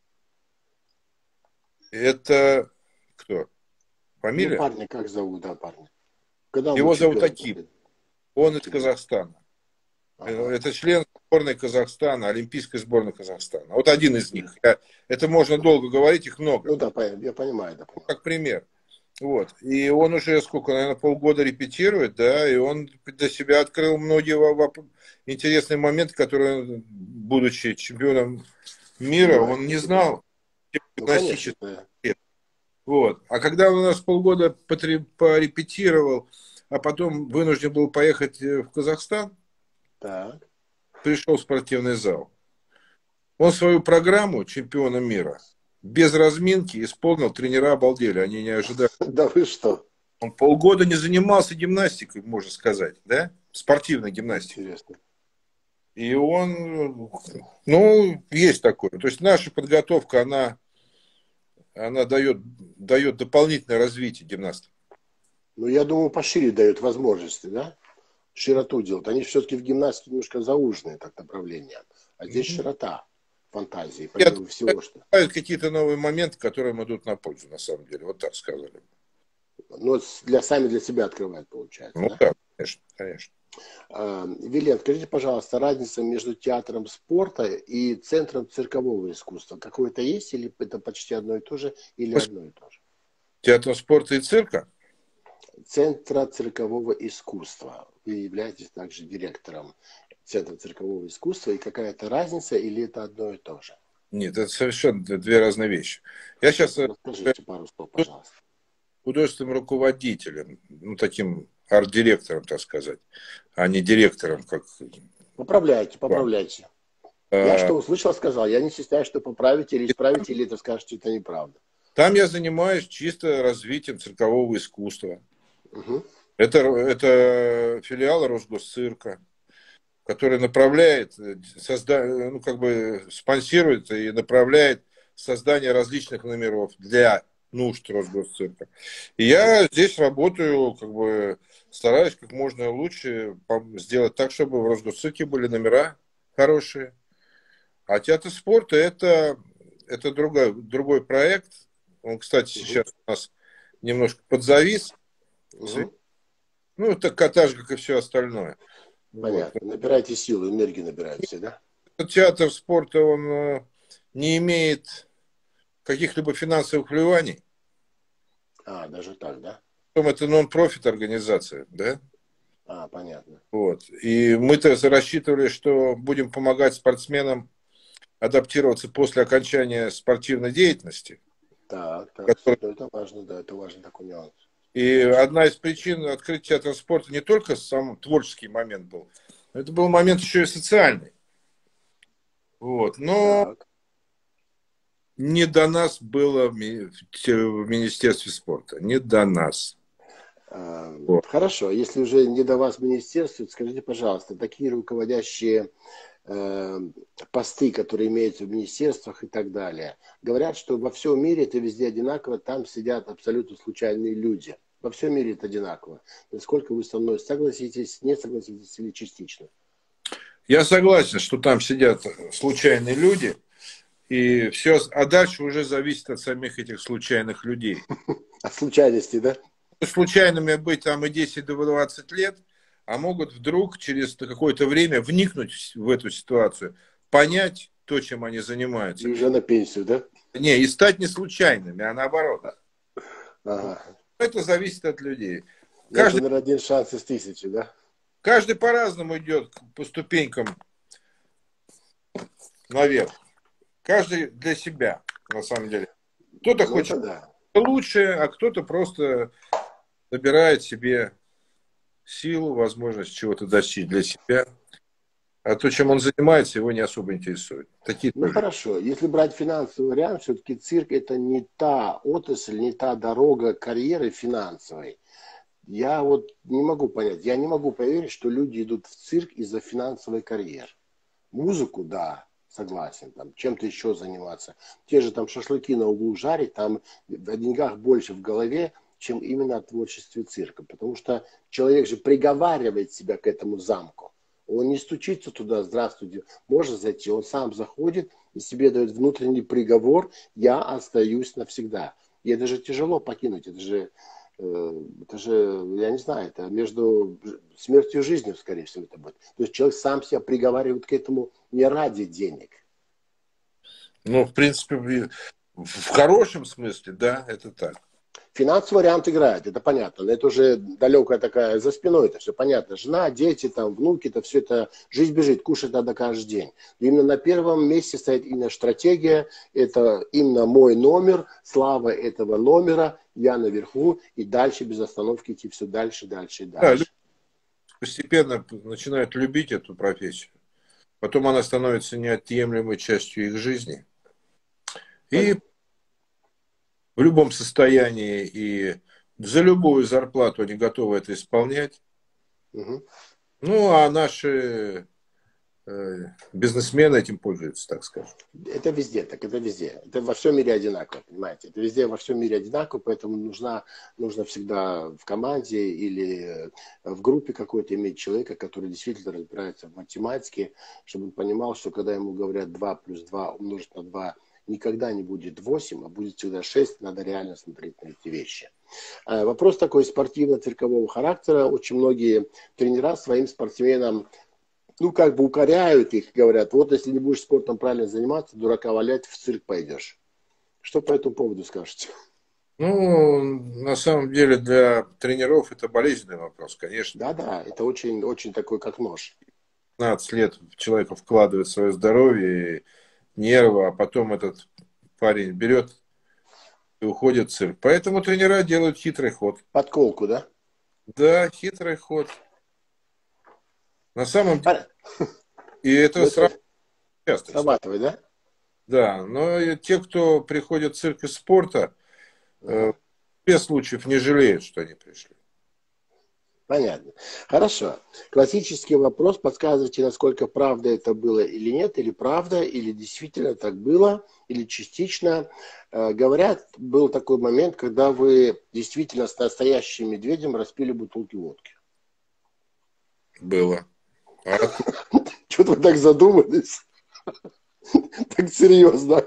это кто? Фамилия? Ну, парня как зовут, да, парня? Когда Его зовут Аким. Он из Казахстана. Это член сборной Казахстана, олимпийской сборной Казахстана. Вот один из них. Это можно долго говорить, их много. Ну да, я понимаю. Да, как пример. Вот. И он уже сколько, наверное, полгода репетирует, да, и он для себя открыл многие интересные моменты, которые, будучи чемпионом мира, он не знал. Ну, конечно, да. Вот. А когда он у нас полгода порепетировал, а потом вынужден был поехать в Казахстан, так. Пришел в спортивный зал. Он свою программу чемпиона мира без разминки исполнил, тренера обалдели, они не ожидали. Да вы что? Он полгода не занимался гимнастикой, можно сказать, да? Спортивной гимнастикой. Интересно. И он, ну, есть такое. То есть наша подготовка, она дает дополнительное развитие гимнастов. Ну, я думаю, пошире дает возможности, да? Широту делают. Они все-таки в гимнастике немножко зауженные, так, направления. А здесь широта фантазии, И помимо всего, что... открывают какие-то новые моменты, которые им идут на пользу, на самом деле. Вот так сказали. Ну, сами для себя открывают, получается, Ну да? да, конечно, конечно. Вилен, скажите, пожалуйста, разница между театром спорта и центром циркового искусства какое-то есть, или это почти одно и то же, или одно и то же? Театр спорта и цирка? Центра циркового искусства. Вы являетесь также директором Центра циркового искусства, и какая-то разница, или это одно и то же? Нет, это совершенно две разные вещи. Я сейчас Расскажите пару слов, пожалуйста. художественным руководителем, ну, таким арт-директором, так сказать, а не директором, как Поправляйте, вам. поправляйте. Я А, что услышал, сказал. Я не стесняюсь, что поправите или исправите, или это скажете, это неправда. Там я занимаюсь чисто развитием циркового искусства. Угу. Это филиал Росгосцирка, который направляет, ну, как бы спонсирует и направляет создание различных номеров для нужд Росгосцирка. И я здесь работаю, как бы стараюсь как можно лучше сделать так, чтобы в Росгосцирке были номера хорошие. А театр спорта это другой проект. Он, кстати, Угу. сейчас у нас немножко подзавис. Угу. Ну, так же, как и все остальное. Вот. Понятно. Набирайте силу, энергию набираете, да? Театр спорта, он не имеет каких-либо финансовых вливаний. А, даже так, да? Потом это нон-профит организация, да? А, понятно. Вот. И мы-то рассчитывали, что будем помогать спортсменам адаптироваться после окончания спортивной деятельности. Так, ну, это важно, да, это важный такой нюанс. И одна из причин открытия театра спорта не только сам творческий момент был, это был момент еще и социальный. Вот. Но Так. не до нас было в Министерстве спорта. Не до нас. Вот. Хорошо, если уже не до вас в министерстве, скажите, пожалуйста, такие руководящие э, посты, которые имеются в министерствах и так далее, говорят, что во всем мире это везде одинаково, там сидят абсолютно случайные люди. Во всем мире это одинаково. Насколько вы со мной согласитесь, не согласитесь или частично? Я согласен, что там сидят случайные люди, и все, а дальше уже зависит от самих этих случайных людей. От случайности, да? Случайными быть там и 10 до 20 лет, а могут вдруг через какое-то время вникнуть в эту ситуацию, понять то, чем они И занимаются. уже на пенсию, да? Не, и стать не случайными, а наоборот. Ага. Это зависит от людей. Это, Каждый, наверное, один шанс из тысячи, да? каждый по-разному идет по ступенькам наверх. Каждый для себя, на самом деле. Кто-то Ну, это хочет да. лучше, а кто-то просто набирает себе силу, возможность чего-то достичь для себя. А то, чем он занимается, его не особо интересует. Такие Ну, тоже. хорошо. Если брать финансовый вариант, все-таки цирк это не та отрасль, не та дорога карьеры финансовой. Я вот не могу понять, я не могу поверить, что люди идут в цирк из-за финансовой карьеры. Музыку, да, согласен, там, чем-то еще заниматься. Те же там шашлыки на углу жарить, там о деньгах больше в голове, чем именно о творчестве цирка. Потому что человек же приговаривает себя к этому замку. Он не стучится туда, здравствуйте, можно зайти. Он сам заходит и себе дает внутренний приговор, я остаюсь навсегда. И это же тяжело покинуть, это же, я не знаю, это между смертью и жизнью, скорее всего, это будет. То есть человек сам себя приговаривает к этому не ради денег. Ну, в принципе, в хорошем смысле, да, это так. Финансовый вариант играет, это понятно. Но это уже далекая такая, за спиной это все понятно. Жена, дети, там, внуки, это все это, жизнь бежит, кушать надо каждый день. Но именно на первом месте стоит именно стратегия, это именно мой номер, слава этого номера, я наверху, и дальше без остановки идти все дальше, дальше и Да, люди дальше. постепенно начинают любить эту профессию. Потом она становится неотъемлемой частью их жизни. И в любом состоянии и за любую зарплату они готовы это исполнять. Мгм. Ну, а наши бизнесмены этим пользуются, так скажем. Это везде так, это везде. Это во всем мире одинаково, понимаете? Это везде во всем мире одинаково, поэтому нужно всегда в команде или в группе какой-то иметь человека, который действительно разбирается в математике, чтобы он понимал, что когда ему говорят 2 плюс 2 умножить на 2 никогда не будет 8, а будет всегда 6, надо реально смотреть на эти вещи. Вопрос такой спортивно-циркового характера. Очень многие тренера своим спортсменам как бы укоряют их, говорят, вот если не будешь спортом правильно заниматься, дурака валять, в цирк пойдешь. Что по этому поводу скажете? Ну, на самом деле для тренеров это болезненный вопрос, конечно. Да-да, это очень, очень такой, как нож. 15 лет человека вкладывает свое здоровье, и нервы, а потом этот парень берет и уходит в цирк. Поэтому тренера делают хитрый ход. Подколку, да? Да, хитрый ход. На самом деле, и это Это часто. срабатывает, да? Да, но и те, кто приходит в цирк из спорта, Ага. без случаев не жалеют, что они пришли. Понятно. Хорошо. Классический вопрос. Подсказывайте, насколько правда это было или нет, или правда, или действительно так было, или частично. Говорят, был такой момент, когда вы действительно с настоящим медведем распили бутылки водки. Было. Что-то вы так задумались? Так серьезно.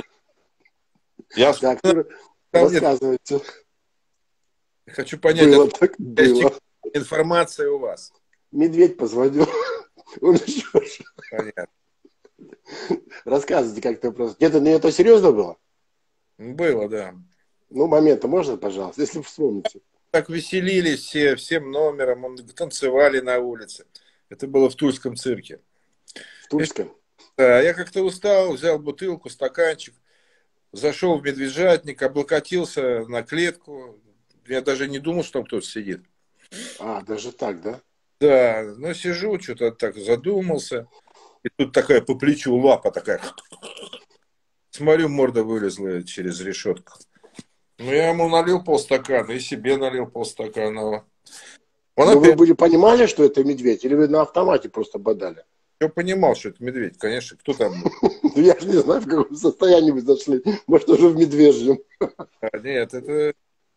Так, рассказывайте. Хочу понять, было так, было. Информация у вас. Медведь позвонил. Понятно. Рассказывайте как-то просто. Это серьезно было? Было, да. Ну, момента можно, пожалуйста, если вспомните. Так веселились все, всем номером, танцевали на улице. Это было в Тульском цирке. В Тульском? Да, я как-то устал, взял бутылку, стаканчик, зашел в медвежатник, облокотился на клетку. Я даже не думал, что там кто-то сидит. Даже так, да? Да, но сижу, что-то так задумался. И тут такая по плечу лапа такая. Смотрю, морда вылезла через решетку. Ну, я ему налил полстакана, и себе налил полстакана. Но вы были понимали, что это медведь, или вы на автомате просто бодали? Я понимал, что это медведь, конечно, кто там был? Ну, я же не знаю, в каком состоянии вы зашли. Может, уже в медвежьем. Нет, это...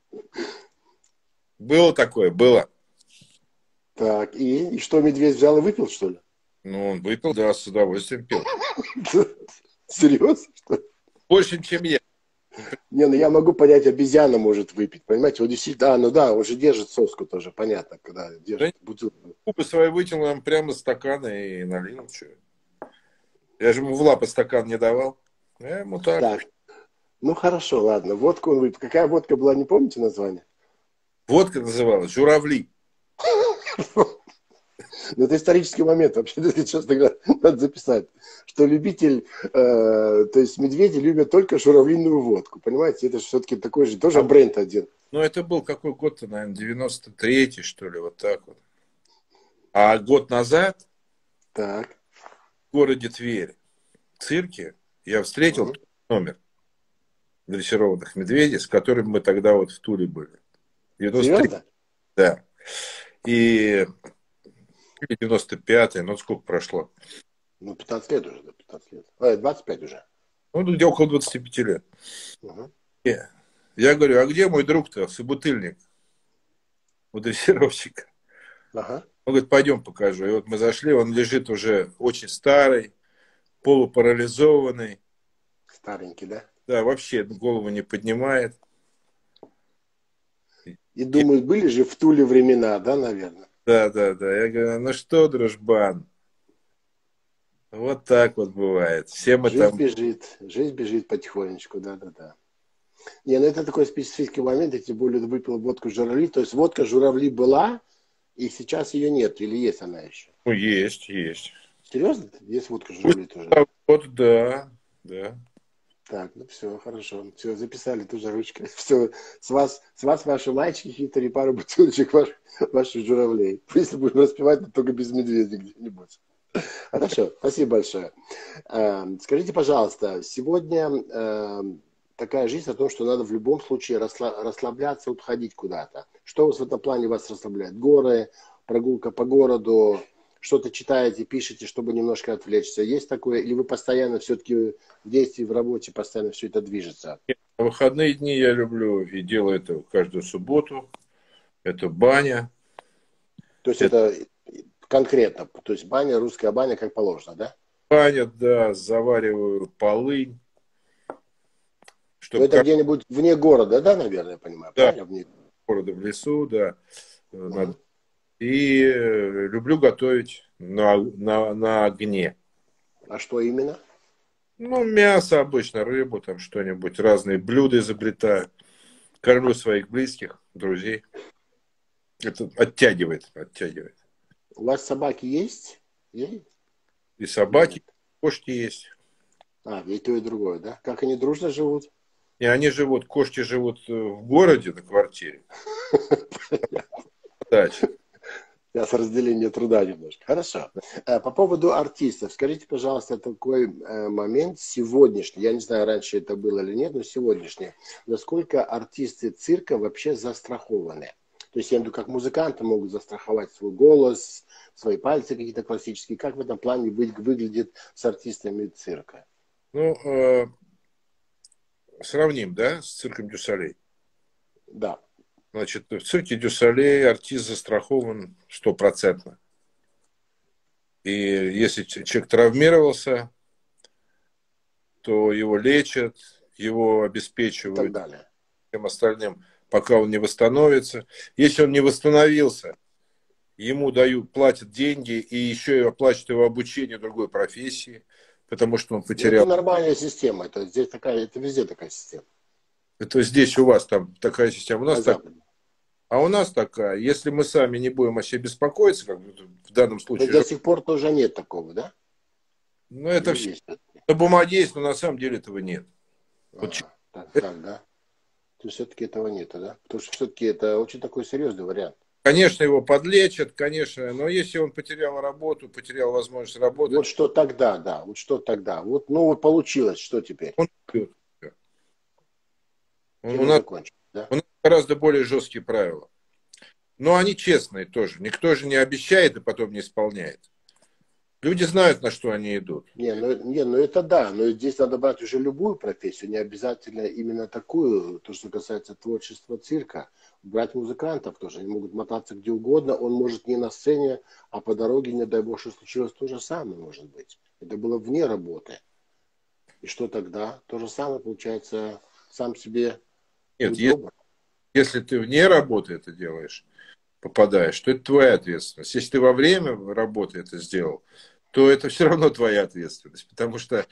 Было такое, было. Так, и что, медведь взял и выпил, что ли? Ну, он выпил, да, с удовольствием пил. Серьезно, что ли? Больше, чем я. Не, ну я могу понять, обезьяна может выпить, понимаете? Он действительно, он же держит соску тоже, понятно, когда держит бутылку. Губы свои вытянул он прямо из стакана и налил. Что? Я же ему в лапы стакан не давал. Я ему так. Ну хорошо, ладно. Водку он выпил. Какая водка была, не помните название? Водка называлась «Журавли». Ну, это исторический момент, вообще, сейчас тогда надо записать, что любитель, то есть медведи любят только журавлиную водку, понимаете? Это же все-таки такой же, тоже бренд один. Ну, это был какой год-то, наверное, 93-й, что ли, вот так вот. А год назад в городе Тверь, в цирке, я встретил номер дрессированных медведей, с которыми мы тогда вот в Туле были. 93. Серьезно? Да. И 95-й, ну сколько прошло? Ну, 15 лет уже, да, 15 лет. 25 уже. Ну, где около 25 лет. Угу. Я говорю, а где мой друг-то, собутыльник у дрессировщика? Ага. Он говорит, пойдем покажу. И вот мы зашли, он лежит уже очень старый, полупарализованный. Старенький, да? Да, вообще голову не поднимает. И думают, были же в Туле времена, да, наверное? Да. Я говорю, ну что, дружбан, вот так вот бывает. Все мы Жизнь там... жизнь бежит потихонечку, да. Не, ну это такой специфический момент, я тем более выпил водку журавли. То есть водка журавли была, и сейчас ее нет, или есть она еще? Ну, есть. Серьезно? Есть водка журавли тоже? Вот, да. Так, ну все, хорошо. Все, записали тоже ручкой. Все, с вас ваши мальчики хитрые, пару бутылочек ваших журавлей. Если будем распевать, то только без медведя где-нибудь. Хорошо, спасибо большое. Скажите, пожалуйста, сегодня такая жизнь о том, что надо в любом случае расслабляться, вот ходить куда-то. Что в этом плане вас расслабляет? Горы, прогулка по городу, что-то читаете, пишете, чтобы немножко отвлечься? Есть такое? Или вы постоянно все-таки в действии, в работе, постоянно все это движется? В выходные дни я люблю и делаю это каждую субботу. Это баня. То есть Это это конкретно, то есть баня, русская баня, как положено, да? баня, да, завариваю полынь, Но чтобы это как где-нибудь вне города, да, наверное, я понимаю, да, правильно? Вне... города в лесу, да. Мгм. И люблю готовить на огне. А что именно? Ну, мясо обычно, рыбу, там что-нибудь, разные блюда изобретаю. Кормлю своих близких, друзей. Это оттягивает, оттягивает. У вас собаки есть? Есть? И Или собаки, нет? и кошки есть. А, и то, и другое, да? Как они дружно живут? И они живут, кошки живут в городе на квартире, на даче. Сейчас разделение труда немножко. Хорошо. По поводу артистов. Скажите, пожалуйста, такой момент сегодняшний. Я не знаю, раньше это было или нет, но сегодняшний. Насколько артисты цирка вообще застрахованы? То есть, я имею в виду, как музыканты могут застраховать свой голос, свои пальцы какие-то классические. Как в этом плане выглядит с артистами цирка? Ну, сравним, да, с цирком Дю-Солей. Да. Значит, в цирке Дю-Солей артист застрахован стопроцентно. И если человек травмировался, то его лечат, его И так обеспечивают далее. всем остальным, пока он не восстановится. Если он не восстановился, ему дают, платят деньги и еще и оплачивают его обучение другой профессии, потому что он Но это потерял. нормальная система. Это здесь такая, это везде такая система. Это здесь у вас там такая система, у нас На так. Западе. А у нас такая, если мы сами не будем вообще беспокоиться, как в данном То есть случае, до сих пор тоже нет такого, да? ну это Или все есть? на бумаге есть, но на самом деле этого нет. Вот, Так, да. То есть все-таки этого нету, да? Потому что все-таки это очень такой серьезный вариант. конечно, его подлечат, конечно, но если он потерял работу, потерял возможность работать, Вот что тогда, да, вот что тогда. Вот, ну вот получилось, что теперь? он уйдет. Чем У и нас, закончим, да? у нас гораздо более жесткие правила. Но они честные тоже. Никто же не обещает и потом не исполняет. Люди знают, на что они идут. Не, ну это да, но здесь надо брать уже любую профессию, не обязательно именно такую, то, что касается творчества цирка. Брать музыкантов тоже, они могут мотаться где угодно, он может не на сцене, а по дороге, не дай бог, что случилось, то же самое может быть. Это было вне работы. И что тогда? То же самое, получается, сам себе Нет, будь добр. если ты вне работы это делаешь, попадаешь, то это твоя ответственность. Если ты во время работы это сделал, то это все равно твоя ответственность. Потому что,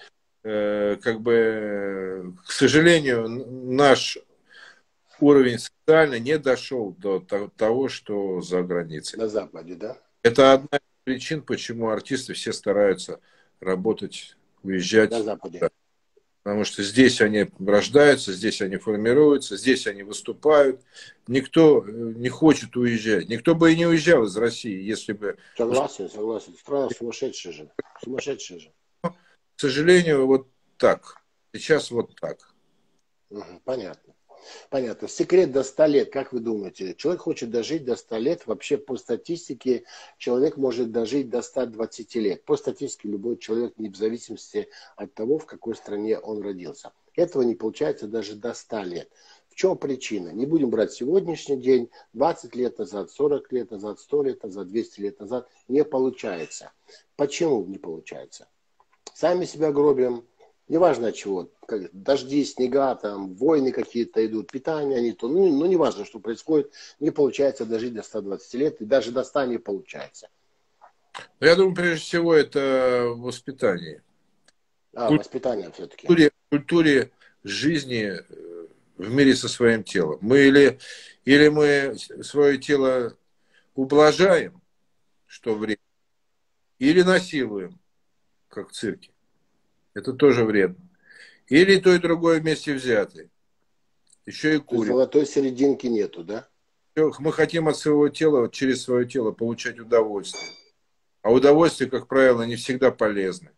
как бы, к сожалению, наш уровень социальный не дошел до того, что за границей. На Западе, да? Это одна из причин, почему артисты все стараются работать, На уезжать. Западе. Да. Потому что здесь они рождаются, здесь они формируются, здесь они выступают. Никто не хочет уезжать. Никто бы и не уезжал из России, если бы... Согласен, согласен. Страна сумасшедшая же. Сумасшедшая же. К сожалению, вот так. Сейчас вот так. Мгм, понятно. Понятно. Секрет до 100 лет, как вы думаете? Человек хочет дожить до 100 лет. Вообще по статистике человек может дожить до 120 лет. По статистике любой человек, не в зависимости от того, в какой стране он родился. Этого не получается даже до 100 лет. В чем причина? Не будем брать сегодняшний день, 20 лет назад, 40 лет назад, 100 лет назад, 200 лет назад. Не получается. Почему не получается? Сами себя гробим, неважно от чего, как, дожди, снега, там, войны какие-то идут, питание не то, ну неважно, что происходит, не получается дожить до 120 лет, и даже до 100 не получается. Но я думаю, прежде всего, это воспитание. Воспитание все-таки. Культуре жизни в мире со своим телом. Мы или мы свое тело ублажаем, что вредно, или насилуем, как в цирке. Это тоже вредно. Или то и другое вместе взятые. Еще и То есть курим. золотой серединки нету, да? Мы хотим от своего тела, через свое тело получать удовольствие. А удовольствие, как правило, не всегда полезны.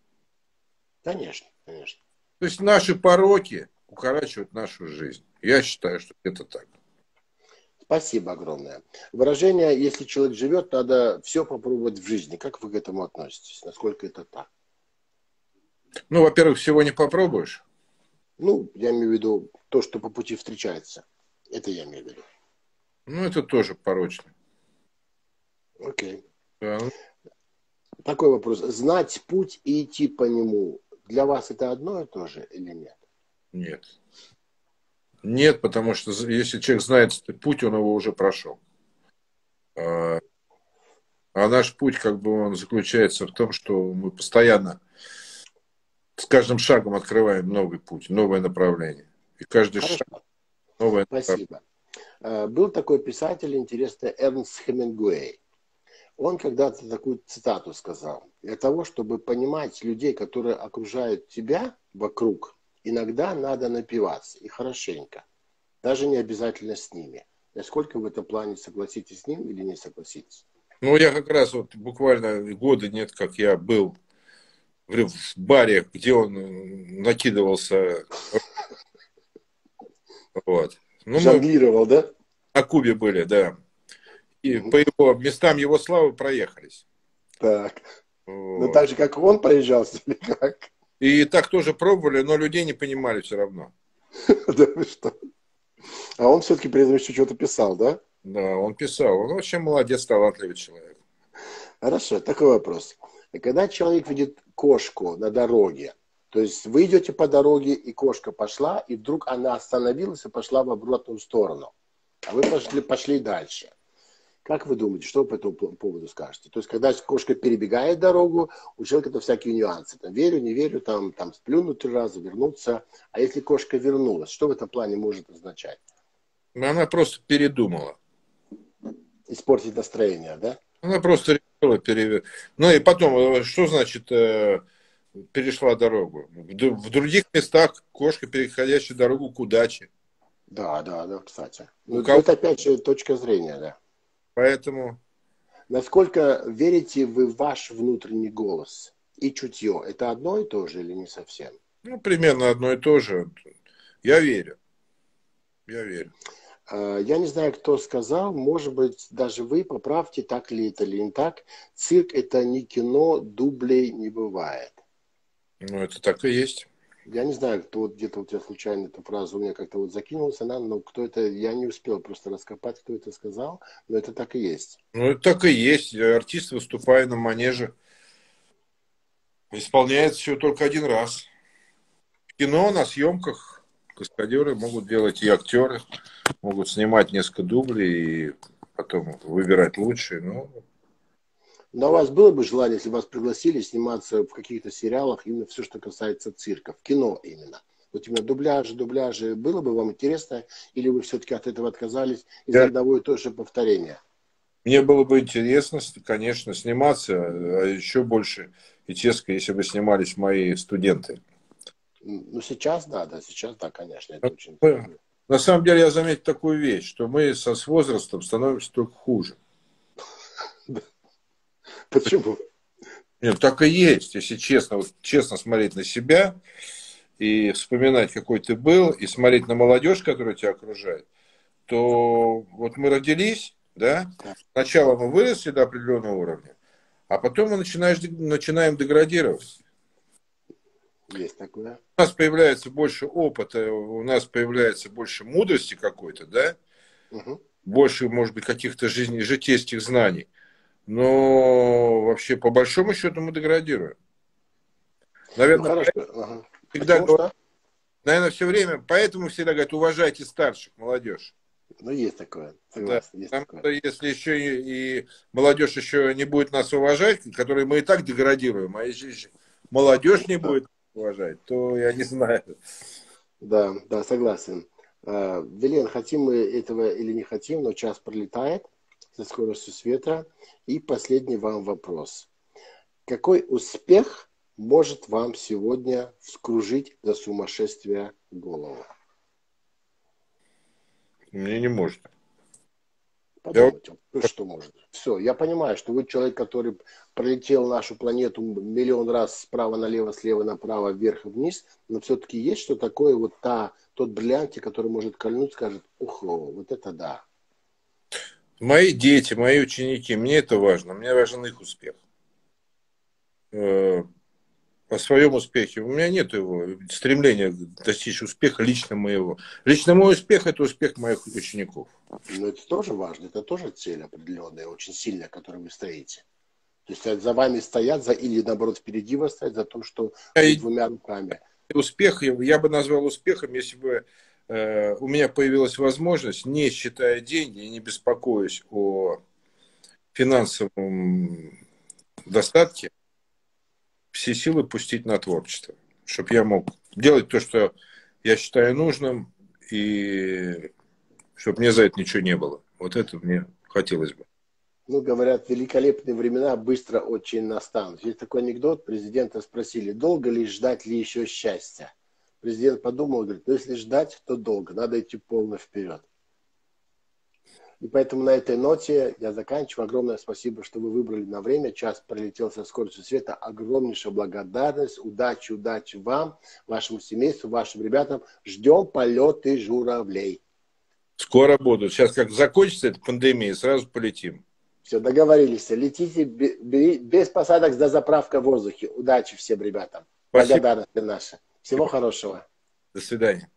Конечно, конечно. То есть наши пороки укорачивают нашу жизнь. Я считаю, что это так. Спасибо огромное. Выражение «если человек живет, надо все попробовать в жизни». Как вы к этому относитесь? Насколько это так? Ну, во-первых, всего не попробуешь. Ну, я имею в виду то, что по пути встречается. Это я имею в виду. Ну, это тоже порочно. Окей. Да, ну, Такой вопрос. Знать путь и идти по нему, для вас это одно и то же или нет? нет. Нет, потому что если человек знает путь, он его уже прошел. А а наш путь, как бы, он заключается в том, что мы постоянно с каждым шагом открываем новый путь, новое направление. И каждый Хорошо. шаг новое направление. Спасибо. Был такой писатель, интересный, Эрнст Хемингуэй. Он когда-то такую цитату сказал. Для того, чтобы понимать людей, которые окружают тебя вокруг, иногда надо напиваться и хорошенько. Даже не обязательно с ними. Насколько в этом плане согласитесь с ним или не согласитесь? Ну, я как раз вот буквально года нет, как я был в баре, где он накидывался. Вот. Ну, мы Жонглировал, да? на Кубе были, да. И Мгм. по его местам его славы проехались. Так. Ну, Вот. так же, как он проезжался, или как? И так тоже пробовали, но людей не понимали все равно. Да вы что? А он все-таки при этом еще что-то писал, да? Да, он писал. Он очень молодец, талантливый человек. Хорошо, такой вопрос. Когда человек видит кошку на дороге, то есть вы идете по дороге, и кошка пошла, и вдруг она остановилась и пошла в обратную сторону, а вы пошли дальше. Как вы думаете, что вы по этому поводу скажете? То есть, когда кошка перебегает дорогу, у человека это всякие нюансы. Там, верю, не верю, там сплюнуть 3 раза, вернуться. А если кошка вернулась, что в этом плане может означать? Но она просто передумала. Испортить настроение, да? Она просто решила Ну и потом, что значит перешла дорогу? В других местах кошка, переходящая дорогу к удаче. Да, да, да, кстати. У Ну, кого это опять же точка зрения, да. поэтому, Насколько верите вы в ваш внутренний голос и чутье? Это одно и то же или не совсем? ну, примерно одно и то же. Я верю. Я верю. Я не знаю, кто сказал, может быть, даже вы поправьте, так ли это или не так. Цирк – это не кино, дублей не бывает. Ну, это так и есть. Я не знаю, кто вот где-то у тебя случайно эту фразу у меня как-то вот закинулась, она, но кто это, я не успел просто раскопать, кто это сказал, но это так и есть. Ну, это так и есть. Артист, выступая на манеже, исполняет все только один раз. В кино, на съемках каскадеры могут делать, и актеры могут снимать несколько дублей и потом выбирать лучшие. Ну, Но у вас было бы желание, если вас пригласили сниматься в каких-то сериалах, именно все, что касается цирка, в кино именно? Вот именно дубляжи, было бы вам интересно, или вы все-таки от этого отказались из-за я- одного и того же повторения? мне было бы интересно, конечно, сниматься, а еще больше интересно, если бы снимались мои студенты. Ну, сейчас, да, сейчас, да, конечно, это Но очень мы- интересно. На самом деле я заметил такую вещь, что мы с возрастом становимся только хуже. Почему? Нет, так и есть, если честно, вот честно смотреть на себя и вспоминать, какой ты был, и смотреть на молодежь, которая тебя окружает, то вот мы родились, да, Да, сначала мы выросли до определенного уровня, а потом мы начинаем деградировать. есть такое. У нас появляется больше опыта, у нас появляется больше мудрости какой-то, да, Мгм. больше, может быть, каких-то житейских знаний. Но вообще, по большому счету, мы деградируем. Ну, Наверное, хорошо. Ага. всегда, Почему что? наверное, все время, поэтому всегда говорят, уважайте старших, молодежь. Ну, есть такое. Да. Согласен, есть Потому такое. что если еще и молодежь еще не будет нас уважать, которые мы и так деградируем, а если еще молодежь не Да, будет уважать, то я не знаю. да, да, согласен. Велен, хотим мы этого или не хотим, но час пролетает со скоростью света. И последний вам вопрос. Какой успех может вам сегодня вскружить до сумасшествия голову? Мне не может. Я Подумайте, что может. Все, я понимаю, что вы человек, который пролетел нашу планету миллион раз справа налево, слева направо, вверх и вниз, но все-таки есть что такое, вот тот бриллиантик, который может кольнуть, скажет, ухо, вот это да. Мои дети, мои ученики, мне это важно. Мне важен их успех. О своем успехе. У меня нет его стремления достичь успеха лично моего. Лично мой успех – это успех моих учеников. Но это тоже важно, это тоже цель определенная, очень сильная, которую вы стоите. То есть за вами стоят, или наоборот впереди вас стоят, за то, что вы двумя руками. Успех я бы назвал успехом, если бы у меня появилась возможность, не считая деньги и не беспокоясь о финансовом достатке, все силы пустить на творчество, чтобы я мог делать то, что я считаю нужным, и чтобы мне за это ничего не было. Вот это мне хотелось бы. Ну, говорят, великолепные времена быстро очень настанут. Есть такой анекдот, президента спросили, долго ли ждать ли еще счастья? Президент подумал, говорит, ну, если ждать, то долго, надо идти полно вперед. И поэтому на этой ноте я заканчиваю. Огромное спасибо, что вы выбрали на время. Час пролетел со скоростью света. Огромнейшая благодарность. Удачи, удачи вам, вашему семейству, вашим ребятам. Ждем полеты журавлей. Скоро будут. Сейчас как закончится эта пандемия, сразу полетим. Все, договорились. Летите без посадок до заправка в воздухе. Удачи всем ребятам. Спасибо. Благодарность наша. Всего хорошего. До свидания.